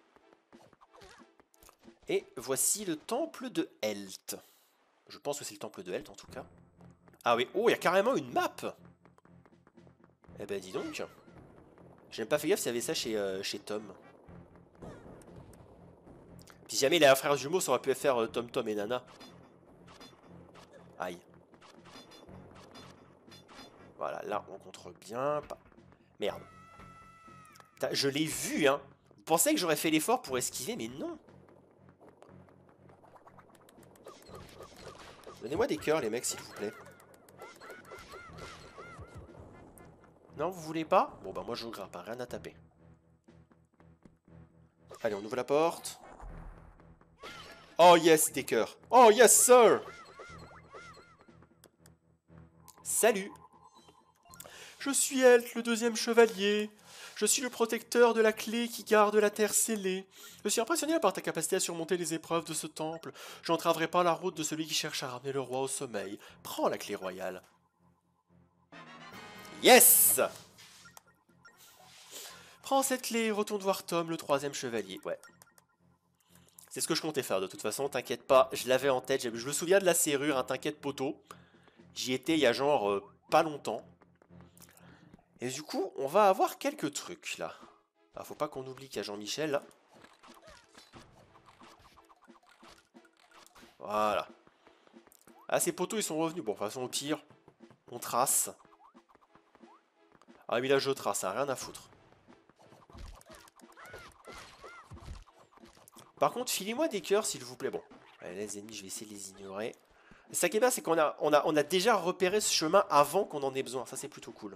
Et voici le temple de Helt. Je pense que c'est le temple de Helt en tout cas. Ah oui, oh, il y a carrément une map. Eh ben dis donc. J'ai même pas fait gaffe s'il y avait ça chez, euh, chez Tom. Puis jamais les frères jumeaux, ça aurait pu faire euh, Tom Tom et Nana. Aïe. Voilà, là on contrôle bien. Pas... Merde. Putain, je l'ai vu, hein. Vous pensez que j'aurais fait l'effort pour esquiver, mais non. Donnez-moi des cœurs, les mecs, s'il vous plaît. Non, vous voulez pas? Bon, bah moi je grimpe, hein, rien à taper. Allez, on ouvre la porte. Oh yes, des cœurs. Oh yes, sir. Salut. Je suis Helt, le deuxième chevalier. Je suis le protecteur de la clé qui garde la terre scellée. Je suis impressionné par ta capacité à surmonter les épreuves de ce temple. Je n'entraverai pas la route de celui qui cherche à ramener le roi au sommeil. Prends la clé royale. Yes! Prends cette clé et retourne voir Tom, le troisième chevalier. Ouais. C'est ce que je comptais faire de toute façon, t'inquiète pas. Je l'avais en tête, je me souviens de la serrure, hein, t'inquiète poteau. J'y étais il y a genre euh, pas longtemps. Et du coup, on va avoir quelques trucs là. Ah, faut pas qu'on oublie qu'il y a Jean-Michel là. Voilà. Ah, ces poteaux ils sont revenus. Bon, de toute façon, au pire, on trace. Ah, mais là, je trace, ça a rien à foutre. Par contre, filez-moi des cœurs s'il vous plaît. Bon, allez, les ennemis, je vais essayer de les ignorer. Ça qui est bien, c'est qu'on a, on a, on a déjà repéré ce chemin avant qu'on en ait besoin. Ça, c'est plutôt cool.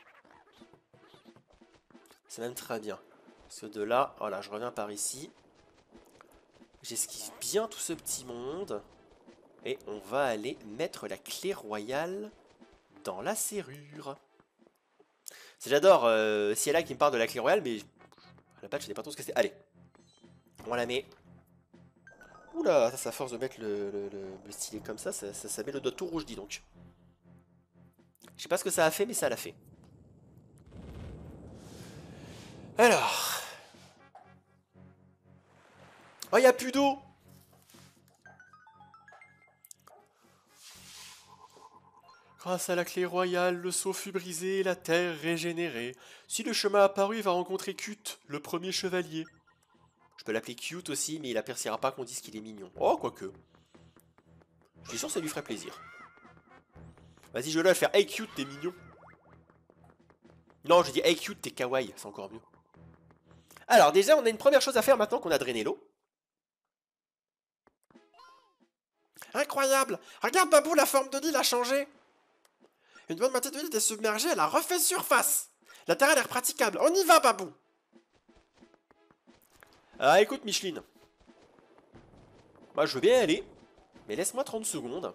C'est même très bien. Parce que de là, voilà, je reviens par ici. J'esquive bien tout ce petit monde. Et on va aller mettre la clé royale dans la serrure. J'adore, euh, si elle a qui me parle de la clé royale, mais à la base, je sais pas trop ce que c'est. Allez, on la met. Oula, ça, ça force de mettre le, le, le, le stylet comme ça, ça, ça, ça met le doigt tout rouge, dis donc. Je sais pas ce que ça a fait, mais ça l'a fait. Alors. Oh, il n'y a plus d'eau. Grâce à la clé royale, le seau fut brisé et la terre régénérée. Si le chemin apparu, il va rencontrer Cute, le premier chevalier. Je peux l'appeler Cute aussi, mais il appréciera pas qu'on dise qu'il est mignon. Oh, quoique. Je suis sûr que ça lui ferait plaisir. Vas-y, je vais le faire. Hey Cute, t'es mignon. Non, je dis Hey Cute, t'es kawaii, c'est encore mieux. Alors, déjà, on a une première chose à faire maintenant qu'on a drainé l'eau. Incroyable! Regarde, Babou, la forme de l'île a changé! Une bonne moitié de l'île était submergée, elle a refait surface. La terre a l'air praticable. On y va, Babou. Ah, écoute, Micheline. Moi, je veux bien y aller. Mais laisse-moi trente secondes.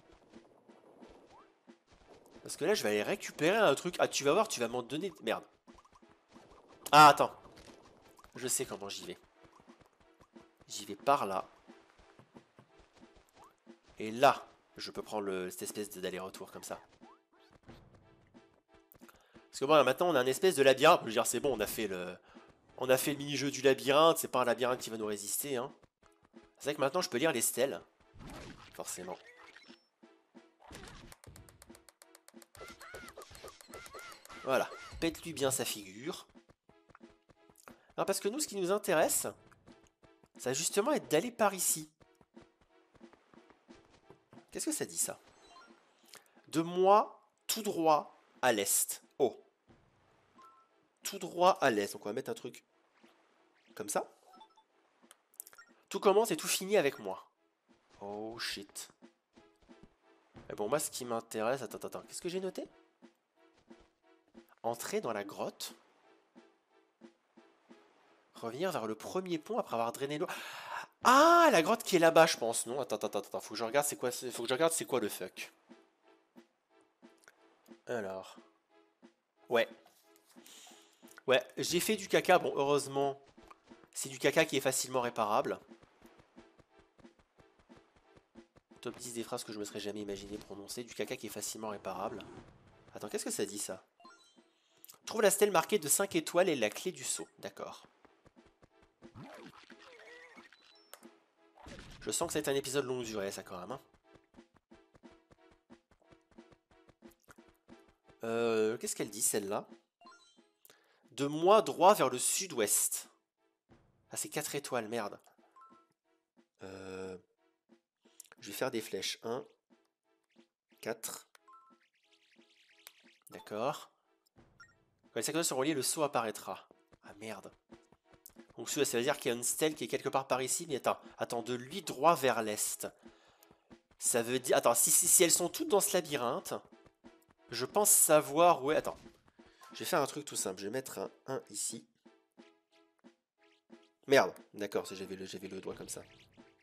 Parce que là, je vais aller récupérer un truc. Ah, tu vas voir, tu vas m'en donner... Merde. Ah, attends. Je sais comment j'y vais. J'y vais par là. Et là, je peux prendre le, cette espèce d'aller-retour comme ça. Parce que bon, là, maintenant, on a une espèce de labyrinthe. Je veux dire, c'est bon, on a fait le... On a fait le mini-jeu du labyrinthe. C'est pas un labyrinthe qui va nous résister, hein. C'est vrai que maintenant, je peux lire les stèles. Forcément. Voilà. Pète-lui bien sa figure. Non, parce que nous, ce qui nous intéresse, ça va justement être d'aller par ici. Qu'est-ce que ça dit, ça? De moi, tout droit à l'est. Oh. Tout droit à l'est. Donc, on va mettre un truc comme ça. Tout commence et tout finit avec moi. Oh, shit. Mais bon, moi, ce qui m'intéresse... Attends, attends, attends. Qu'est-ce que j'ai noté? Entrer dans la grotte. Revenir vers le premier pont après avoir drainé l'eau. Ah, la grotte qui est là-bas, je pense, non? Attends, attends, attends, faut que je regarde c'est quoi, faut que je regarde c'est quoi le fuck. Alors. Ouais. Ouais, j'ai fait du caca, bon, heureusement, c'est du caca qui est facilement réparable. Top dix des phrases que je me serais jamais imaginé prononcer, du caca qui est facilement réparable. Attends, qu'est-ce que ça dit, ça? Trouve la stèle marquée de cinq étoiles et la clé du seau, d'accord. Je sens que c'est un épisode longue durée, ça, quand même. Hein. Euh, Qu'est-ce qu'elle dit, celle-là? De moi droit vers le sud-ouest. Ah, c'est quatre étoiles, merde. Euh, je vais faire des flèches. un, quatre. D'accord. Quand les secteurs sont reliés, le saut apparaîtra. Ah, merde. Donc ça veut dire qu'il y a une stèle qui est quelque part par ici. Mais attends, attends, de lui droit vers l'est. Ça veut dire... Attends, si, si, si elles sont toutes dans ce labyrinthe, je pense savoir où est... Attends, je vais faire un truc tout simple. Je vais mettre un un ici. Merde, d'accord, j'avais le, j'avais le doigt comme ça.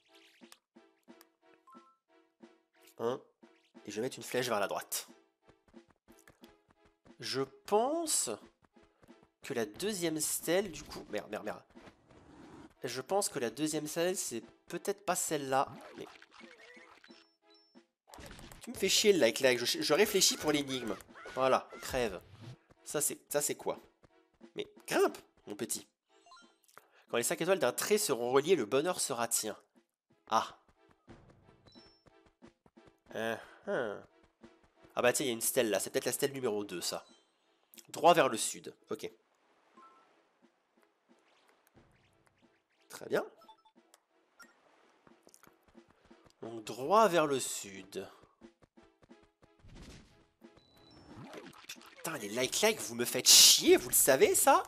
un. Et je vais mettre une flèche vers la droite. Je pense que la deuxième stèle, du coup... Merde, merde, merde. Je pense que la deuxième stèle, c'est peut-être pas celle-là, mais... Tu me fais chier le like, like. Je, je réfléchis pour l'énigme. Voilà, crève. Ça, c'est ça c'est quoi? Mais grimpe, mon petit. Quand les cinq étoiles d'un trait seront reliées, le bonheur sera tien. Ah. Uh -huh. Ah bah tiens, il y a une stèle là. C'est peut-être la stèle numéro deux, ça. Droit vers le sud. Ok. Très bien. Donc droit vers le sud. Putain, les like-like, vous me faites chier, vous le savez, ça?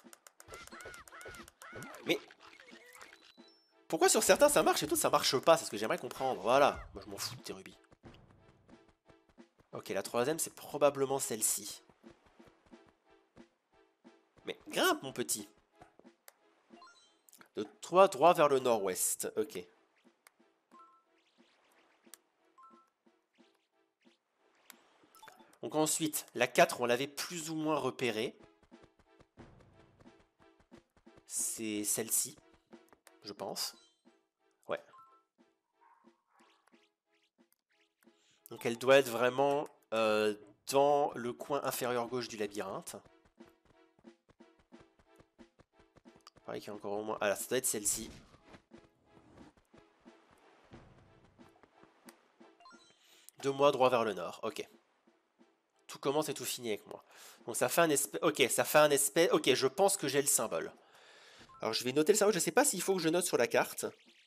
Mais... Pourquoi sur certains ça marche et d'autres ça marche pas? C'est ce que j'aimerais comprendre. Voilà. Moi je m'en fous de tes rubis. Ok, la troisième c'est probablement celle-ci. Mais grimpe, mon petit. De trois droit vers le nord-ouest. Ok. Donc ensuite, la quatre, on l'avait plus ou moins repérée. C'est celle-ci, je pense. Ouais. Donc elle doit être vraiment euh, dans le coin inférieur gauche du labyrinthe. Pareil qu'il y a encore au moins... Ah là, ça doit être celle-ci. Deux mois droit vers le nord, ok. Tout commence et tout finit avec moi. Donc ça fait un espèce... Ok, ça fait un espèce... Ok, je pense que j'ai le symbole. Alors je vais noter le symbole, je ne sais pas s'il faut que je note sur la carte.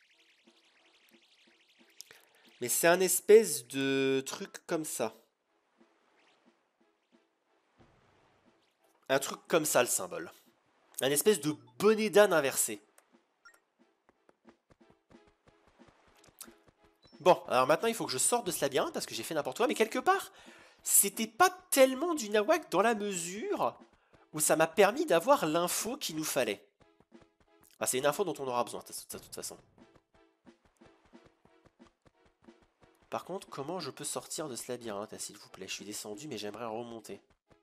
Mais c'est un espèce de truc comme ça. Un truc comme ça, le symbole. Un espèce de bonnet d'âne inversé. Bon, alors maintenant il faut que je sorte de ce labyrinthe parce que j'ai fait n'importe quoi. Mais quelque part, c'était pas tellement du nawak dans la mesure où ça m'a permis d'avoir l'info qu'il nous fallait. Ah, c'est une info dont on aura besoin, de toute façon. Par contre, comment je peux sortir de ce labyrinthe, s'il vous plaît? Je suis descendu, mais j'aimerais remonter.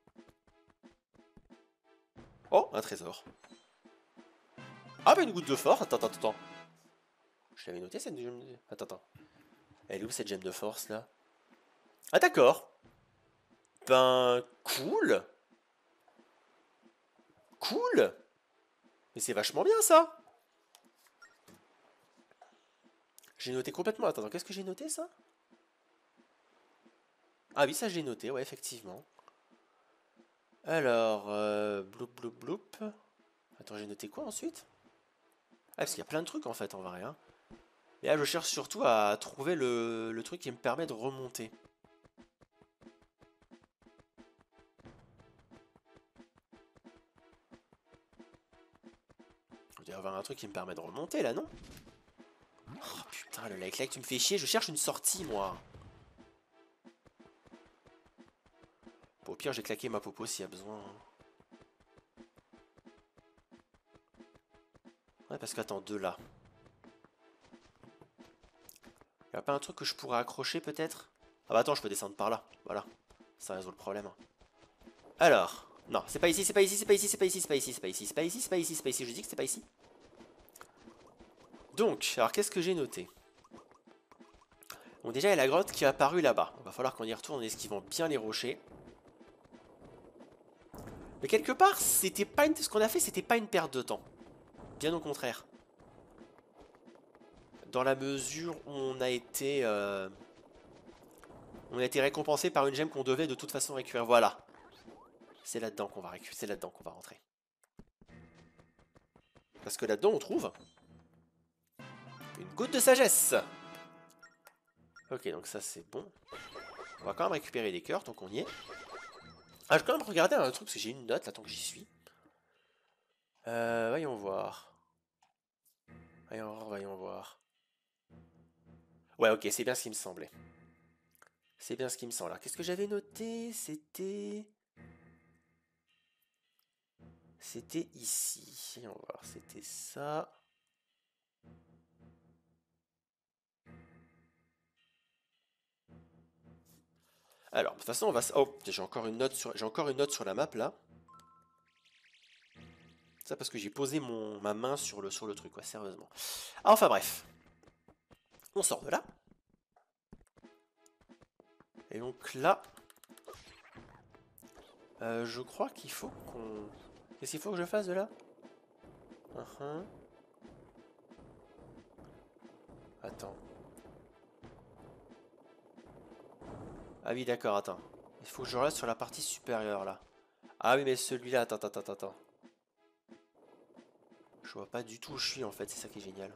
Oh, un trésor. Ah, bah une goutte de force. Attends, attends, attends. Je l'avais noté cette gemme. Attends, attends. Elle est où cette gemme de force là? Ah, d'accord. Ben, cool. Cool. Mais c'est vachement bien ça. J'ai noté complètement. Attends, attends, qu'est-ce que j'ai noté ça? Ah oui, ça j'ai noté, ouais, effectivement. Alors, euh, bloup bloup bloup. Attends, j'ai noté quoi ensuite? Ah, parce qu'il y a plein de trucs en fait en vrai. Hein. Et là, je cherche surtout à trouver le, le truc qui me permet de remonter. Il doit y avoir un truc qui me permet de remonter là, non? Oh putain, le like like, tu me fais chier, je cherche une sortie moi. Bon, au pire, j'ai claqué ma popo s'il y a besoin. Ouais, parce qu'attends, deux là. Y'a pas un truc que je pourrais accrocher peut-être? Ah bah attends, je peux descendre par là. Voilà, ça résout le problème. Alors, non, c'est pas ici, c'est pas ici, c'est pas ici, c'est pas ici, c'est pas ici, c'est pas ici, c'est pas ici, c'est pas ici, c'est pas ici, je dis que c'est pas ici. Donc, alors qu'est-ce que j'ai noté? Bon, déjà, il y a la grotte qui est apparue là-bas. Il va falloir qu'on y retourne en esquivant bien les rochers. Mais quelque part, c'était pas une... ce qu'on a fait, c'était pas une perte de temps. Bien au contraire. Dans la mesure où on a été... Euh... On a été récompensé par une gemme qu'on devait de toute façon récupérer. Voilà. C'est là-dedans qu'on va récupérer. C'est là-dedans qu'on va rentrer. Parce que là-dedans, on trouve... une goutte de sagesse. Ok, donc ça, c'est bon. On va quand même récupérer des cœurs, tant qu'on y est. Ah, je vais quand même regarder un truc, parce que j'ai une note, là, tant que j'y suis. Euh, voyons voir. Voyons voir, voyons voir. Ouais, ok, c'est bien ce qui me semblait. C'est bien ce qui me semble. Alors, qu'est-ce que j'avais noté? C'était... C'était ici. Voyons voir, c'était ça. Alors, de toute façon, on va... Oh, j'ai encore une note sur... j'ai encore une note sur la map, là. Ça parce que j'ai posé mon... ma main sur le... sur le truc, quoi, sérieusement. Ah, enfin, bref. On sort de là. Et donc là... Euh, je crois qu'il faut qu'on... Qu'est-ce qu'il faut que je fasse de là? uh-huh. Attends. Ah oui, d'accord, attends. Il faut que je reste sur la partie supérieure, là. Ah oui, mais celui-là, attends, attends, attends, attends. Je vois pas du tout où je suis, en fait, c'est ça qui est génial.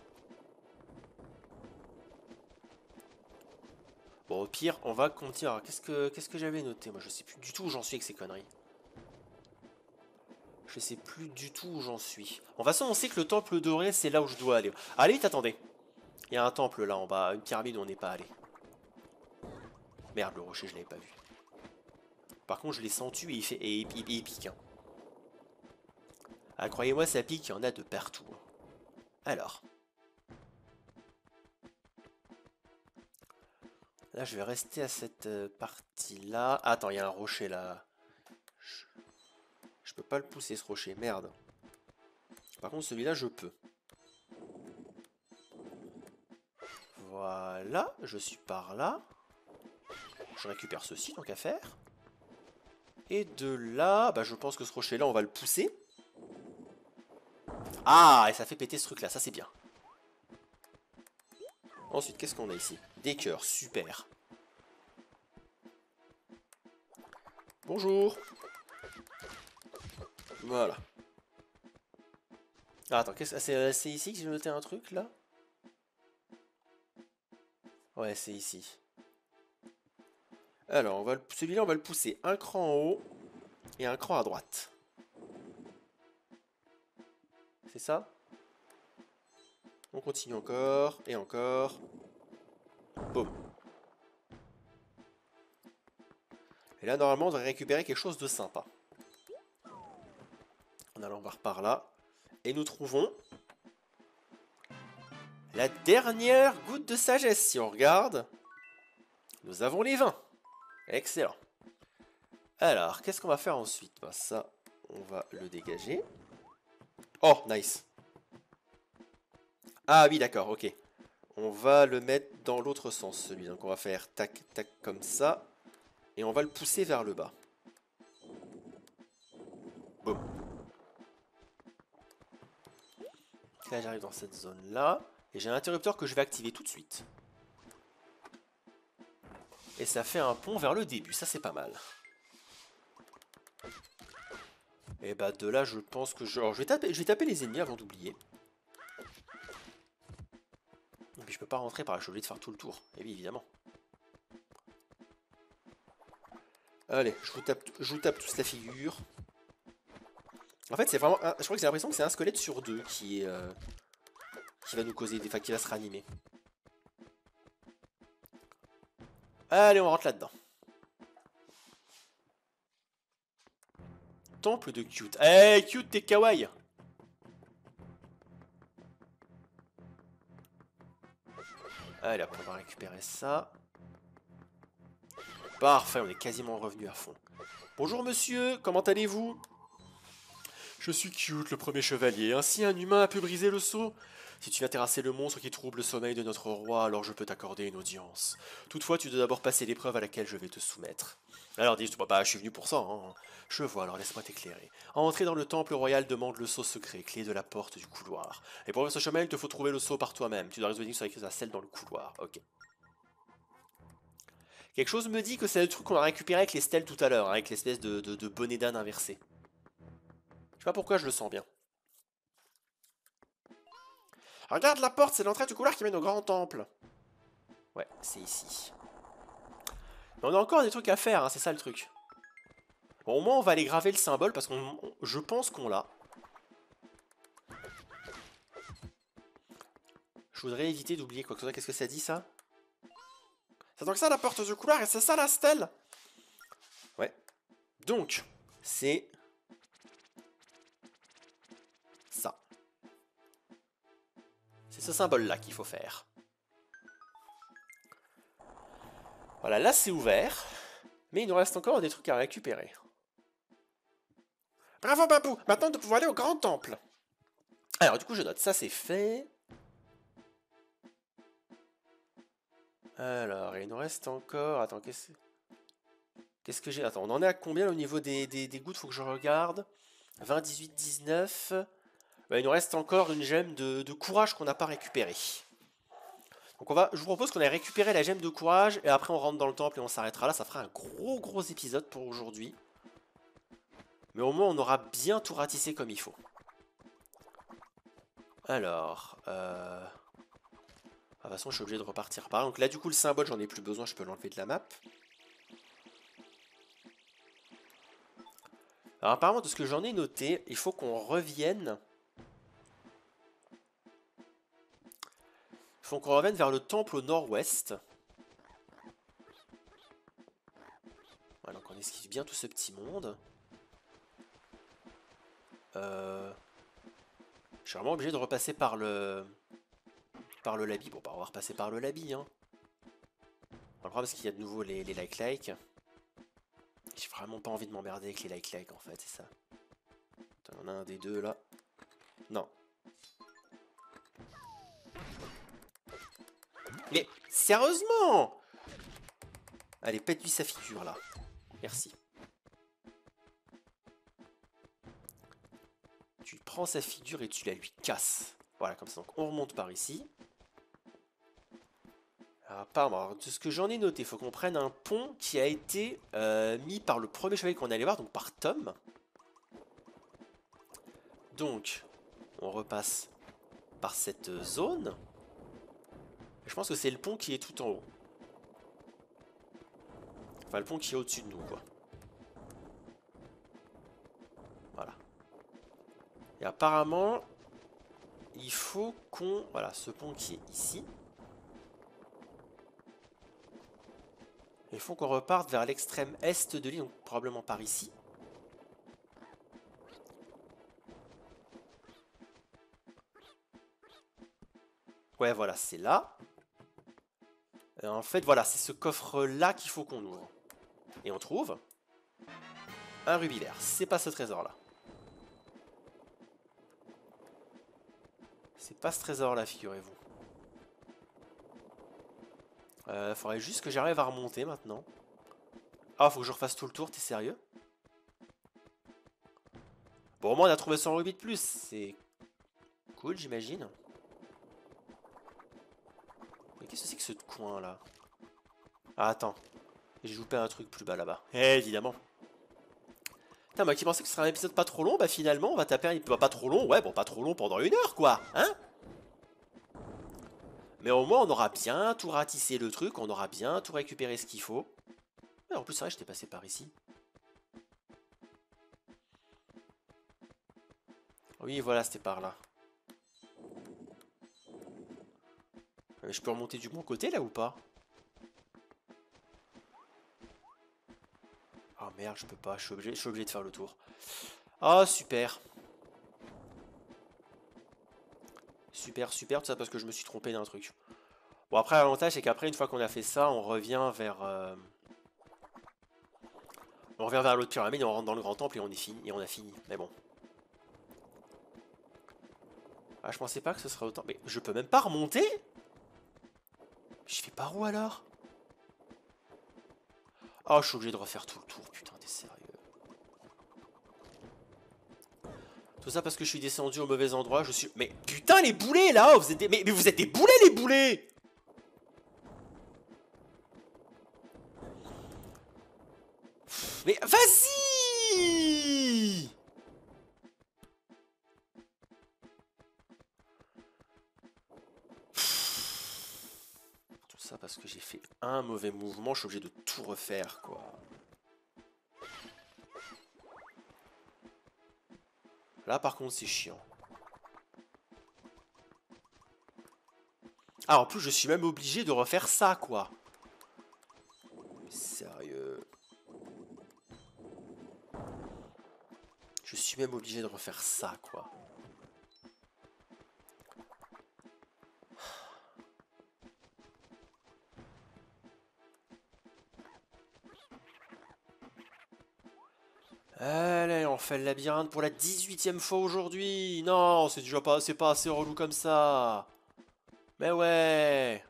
Bon, au pire, on va continuer. Alors, qu'est-ce que, qu'est-ce que j'avais noté? Moi, je sais plus du tout où j'en suis avec ces conneries. Je sais plus du tout où j'en suis. Bon, de toute façon, on sait que le temple doré, c'est là où je dois aller. Allez, vite, attendez. Il y a un temple là en bas, une pyramide où on n'est pas allé. Merde, le rocher, je l'avais pas vu. Par contre, je l'ai senti et il, fait, et, et, et il pique. Hein. Ah, croyez-moi, ça pique, il y en a de partout. Alors. Là, je vais rester à cette partie-là. Ah, attends, il y a un rocher là. Je... je peux pas le pousser, ce rocher. Merde. Par contre, celui-là, je peux. Voilà, je suis par là. Je récupère ceci, tant qu'à faire. Et de là, bah, je pense que ce rocher-là, on va le pousser. Ah, et ça fait péter ce truc-là, ça c'est bien. Ensuite, qu'est-ce qu'on a ici? Des cœurs, super. Bonjour. Voilà. Ah, attends, qu'est-ce que c'est ici que j'ai noté un truc, là? Ouais, c'est ici. Alors, on va le... celui-là, on va le pousser un cran en haut et un cran à droite. C'est ça? On continue encore, et encore. Boum. Et là, normalement, on devrait récupérer quelque chose de sympa. En allant voir par là. Et nous trouvons la dernière goutte de sagesse. Si on regarde, nous avons les vingt. Excellent. Alors, qu'est-ce qu'on va faire ensuite? Bah, ça, on va le dégager. Oh, nice. Ah oui, d'accord, ok. On va le mettre dans l'autre sens, celui. Donc on va faire tac, tac, comme ça. Et on va le pousser vers le bas. Boum. Là, j'arrive dans cette zone-là. Et j'ai un interrupteur que je vais activer tout de suite. Et ça fait un pont vers le début. Ça, c'est pas mal. Et bah, de là, je pense que je... Alors, je vais taper, je vais taper les ennemis avant d'oublier. Et puis, je peux pas rentrer par là. Je suis obligé de faire tout le tour. Et oui, évidemment. Allez, je vous tape, je vous tape tous la figure. En fait, c'est vraiment... Un, je crois que j'ai l'impression que c'est un squelette sur deux qui est... Euh, qui va nous causer des... Enfin, qui va se réanimer. Allez, on rentre là-dedans. Temple de Cute. Eh, hey, Cute, t'es kawaii. Allez, hop, on va récupérer ça. Parfait, on est quasiment revenu à fond. Bonjour monsieur, comment allez-vous? Je suis Cute, le premier chevalier. Ainsi, un humain a pu briser le sceau. Si tu viens terrasser le monstre qui trouble le sommeil de notre roi, alors je peux t'accorder une audience. Toutefois, tu dois d'abord passer l'épreuve à laquelle je vais te soumettre. Alors dis, bah, bah je suis venu pour ça, hein. Je vois, alors laisse-moi t'éclairer. À entrer dans le temple royal, demande le sceau secret, clé de la porte du couloir. Et pour faire ce chemin, il te faut trouver le sceau par toi-même. Tu dois résoudre l'énigme sur la selle dans le couloir. Ok. Quelque chose me dit que c'est le truc qu'on a récupéré avec les stèles tout à l'heure, hein, avec l'espèce de, de, de bonnet d'âne inversé. Je sais pas pourquoi je le sens bien. Regarde la porte, c'est l'entrée du couloir qui mène au grand temple. Ouais, c'est ici. Mais on a encore des trucs à faire, hein, c'est ça le truc. Bon, au moins on va aller graver le symbole parce qu'on, je pense qu'on l'a. Je voudrais éviter d'oublier quoi que ce soit. Qu'est-ce que ça dit ça? C'est donc ça la porte du couloir et c'est ça la stèle? Ouais. Donc, c'est... ça. C'est ce symbole-là qu'il faut faire. Voilà, là c'est ouvert. Mais il nous reste encore des trucs à récupérer. Bravo Babou! Maintenant nous pouvons aller au grand temple. Alors du coup je note, ça c'est fait. Alors, il nous reste encore... Attends, qu'est-ce qu'est-ce que j'ai? Attends, on en est à combien au niveau des, des, des gouttes? Faut que je regarde. vingt, dix-huit, dix-neuf... Bah, il nous reste encore une gemme de, de courage qu'on n'a pas récupérée. Donc on va, je vous propose qu'on aille récupérer la gemme de courage et après on rentre dans le temple et on s'arrêtera là. Ça fera un gros gros épisode pour aujourd'hui. Mais au moins on aura bien tout ratissé comme il faut. Alors... Euh... De toute façon je suis obligé de repartir par là. Donc là du coup le symbole j'en ai plus besoin, je peux l'enlever de la map. Alors apparemment de ce que j'en ai noté, il faut qu'on revienne... Il faut qu'on revienne vers le temple au nord-ouest. Voilà, donc on esquive bien tout ce petit monde. Euh... Je suis vraiment obligé de repasser par le... Par le labi. Bon bah on va repasser par le labi, hein. Le problème c'est qu'il y a de nouveau les, les like-like. J'ai vraiment pas envie de m'emmerder avec les like-like en fait, c'est ça. Attends, on a un des deux là. Non. Mais sérieusement! Allez, pète-lui sa figure là. Merci. Tu prends sa figure et tu la lui casses. Voilà, comme ça. Donc on remonte par ici. Alors, apparemment, de ce que j'en ai noté, il faut qu'on prenne un pont qui a été euh, mis par le premier chevalier qu'on allait voir, donc par Tom. Donc, on repasse par cette zone. Je pense que c'est le pont qui est tout en haut. Enfin, le pont qui est au-dessus de nous, quoi. Voilà. Et apparemment, il faut qu'on... Voilà, ce pont qui est ici. Il faut qu'on reparte vers l'extrême est de l'île, donc probablement par ici. Ouais, voilà, c'est là. Et en fait, voilà, c'est ce coffre-là qu'il faut qu'on ouvre. Et on trouve un rubis vert. C'est pas ce trésor-là. C'est pas ce trésor-là, figurez-vous. Euh, faudrait juste que j'arrive à remonter maintenant. Ah, faut que je refasse tout le tour, t'es sérieux? Bon, au moins on a trouvé son rubis de plus. C'est cool, j'imagine. Mais qu'est-ce que c'est que ce coin-là? Ah, attends. J'ai loupé un truc plus bas là-bas. Eh, évidemment. Putain, moi qui pensais que ce serait un épisode pas trop long, bah finalement, on va taper un épisode pas trop long. Ouais, bon, pas trop long pendant une heure, quoi. Hein? Mais au moins, on aura bien tout ratissé le truc, on aura bien tout récupéré ce qu'il faut. Mais en plus, c'est vrai, j'étais passé par ici. Oui, voilà, c'était par là. Mais je peux remonter du bon côté, là, ou pas? Oh merde, je peux pas, je suis obligé, je suis obligé de faire le tour. Ah, super. Super, super, tout ça parce que je me suis trompé d'un truc. Bon, après, l'avantage, c'est qu'après, une fois qu'on a fait ça, on revient vers... Euh... On revient vers l'autre pyramide, on rentre dans le grand temple et on est fini, et on a fini. Mais bon. Ah, je pensais pas que ce serait autant... Mais je peux même pas remonter? Je fais par où, alors? Oh, je suis obligé de refaire tout le tour, putain, t'es sérieux? Tout ça parce que je suis descendu au mauvais endroit, je suis... Mais putain, les boulets, là, vous êtes des... Mais, mais vous êtes des boulets, les boulets! Mais vas-y! Tout ça parce que j'ai fait un mauvais mouvement, je suis obligé de tout refaire, quoi. Là, par contre, c'est chiant. Ah, en plus, je suis même obligé de refaire ça, quoi. Mais sérieux. Je suis même obligé de refaire ça, quoi. Allez, on fait le labyrinthe pour la dix-huitième fois aujourd'hui. Non, c'est déjà pas, c'est pas assez relou comme ça. Mais ouais.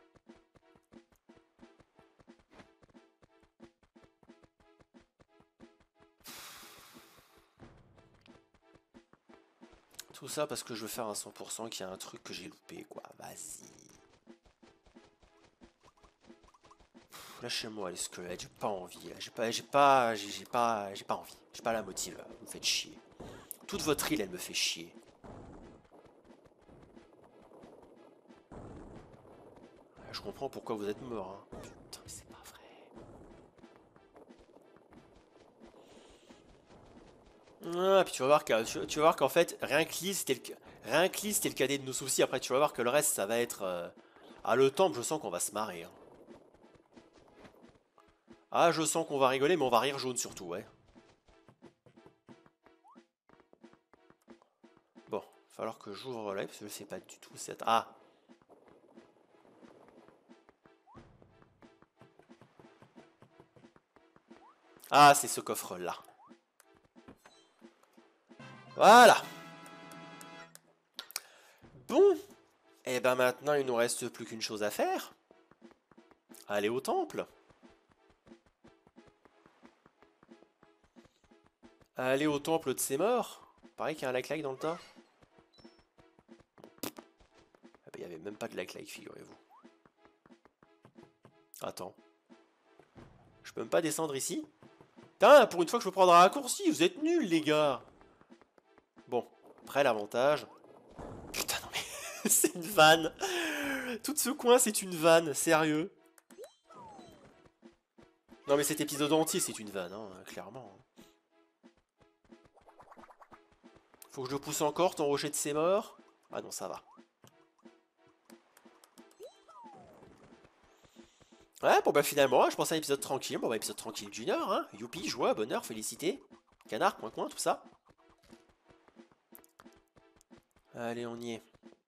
Tout ça parce que je veux faire un cent pour cent qu'il y a un truc que j'ai loupé, quoi. Vas-y. Lâchez-moi les squelettes, j'ai pas envie. J'ai pas, j'ai pas, j'ai pas, j'ai pas envie. J'ai pas la motive. Vous me faites chier. Toute votre île, elle me fait chier. Je comprends pourquoi vous êtes mort. Hein. Putain, mais c'est pas vrai. Ah, puis tu vas voir que, tu, tu vas voir qu'en fait, rien que Lee, c'était le, rien que Lee, c'était le cadet de nos soucis. Après, tu vas voir que le reste, ça va être. Euh... Ah, le temple, je sens qu'on va se marrer. Hein. Ah, je sens qu'on va rigoler, mais on va rire jaune surtout, ouais. Bon, il va falloir que j'ouvre là, parce que je sais pas du tout cette... Ah! Ah, c'est ce coffre-là. Voilà! Bon! Et ben maintenant, il nous reste plus qu'une chose à faire. Aller au temple. Aller au temple de ses morts. Pareil qu'il y a un like-like dans le tas. Ah ben, il n'y avait même pas de like-like, figurez-vous. Attends. Je peux même pas descendre ici? Putain, pour une fois que je peux prendre un raccourci, vous êtes nuls, les gars! Bon, après l'avantage... Putain, non mais... c'est une vanne! Tout ce coin, c'est une vanne, sérieux. Non mais cet épisode entier, c'est une vanne, hein, clairement. Faut que je le pousse encore, ton rocher de ses morts? Ah non, ça va. Ouais, bon bah finalement, je pensais à un épisode tranquille. Bon bah épisode tranquille d'une heure, hein. Youpi, joie, bonheur, félicité. Canard, coin coin, tout ça. Allez, on y est.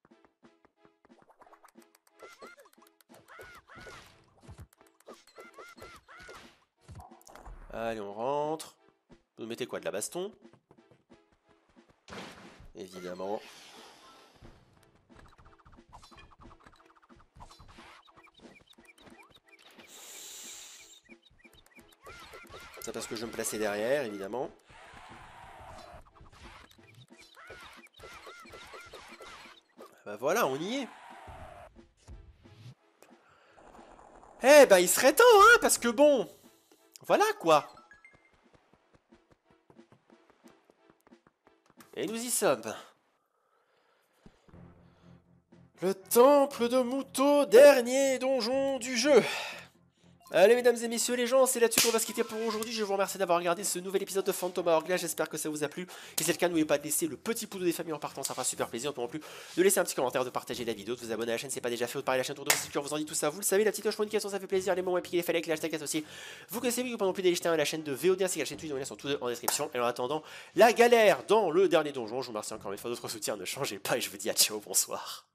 Allez, on rentre. Vous mettez quoi, de la baston? Évidemment. Ça parce que je vais me placer derrière, évidemment. Bah voilà, on y est. Eh ben, il serait temps, hein, parce que bon... Voilà, quoi. Et nous y sommes. Le temple de Muto, dernier donjon du jeu. Allez mesdames et messieurs les gens, c'est là-dessus qu'on va se quitter pour aujourd'hui. Je vous remercie d'avoir regardé ce nouvel épisode de Phantom Hourglass. J'espère que ça vous a plu. Si c'est le cas, n'oubliez pas de laisser le petit pouce des familles en partant, ça fera super plaisir. Non plus de laisser un petit commentaire, de partager la vidéo, de vous abonner à la chaîne si c'est pas déjà fait, ou de parler à la chaîne autour de vous si vous en dit tout ça. Vous le savez, la petite cloche pour indication, ça fait plaisir. Les moments épiques, les fallait avec les hashtags associés. Vous connaissez, vous pouvez non plus d'aller jeter un à la chaîne de V O D ainsi qu'à la chaîne Twitch, les liens sont tous deux en description. Et en attendant, la galère dans le dernier donjon, je vous remercie encore une fois de votre soutien. Ne changez pas et je vous dis à ciao, bonsoir.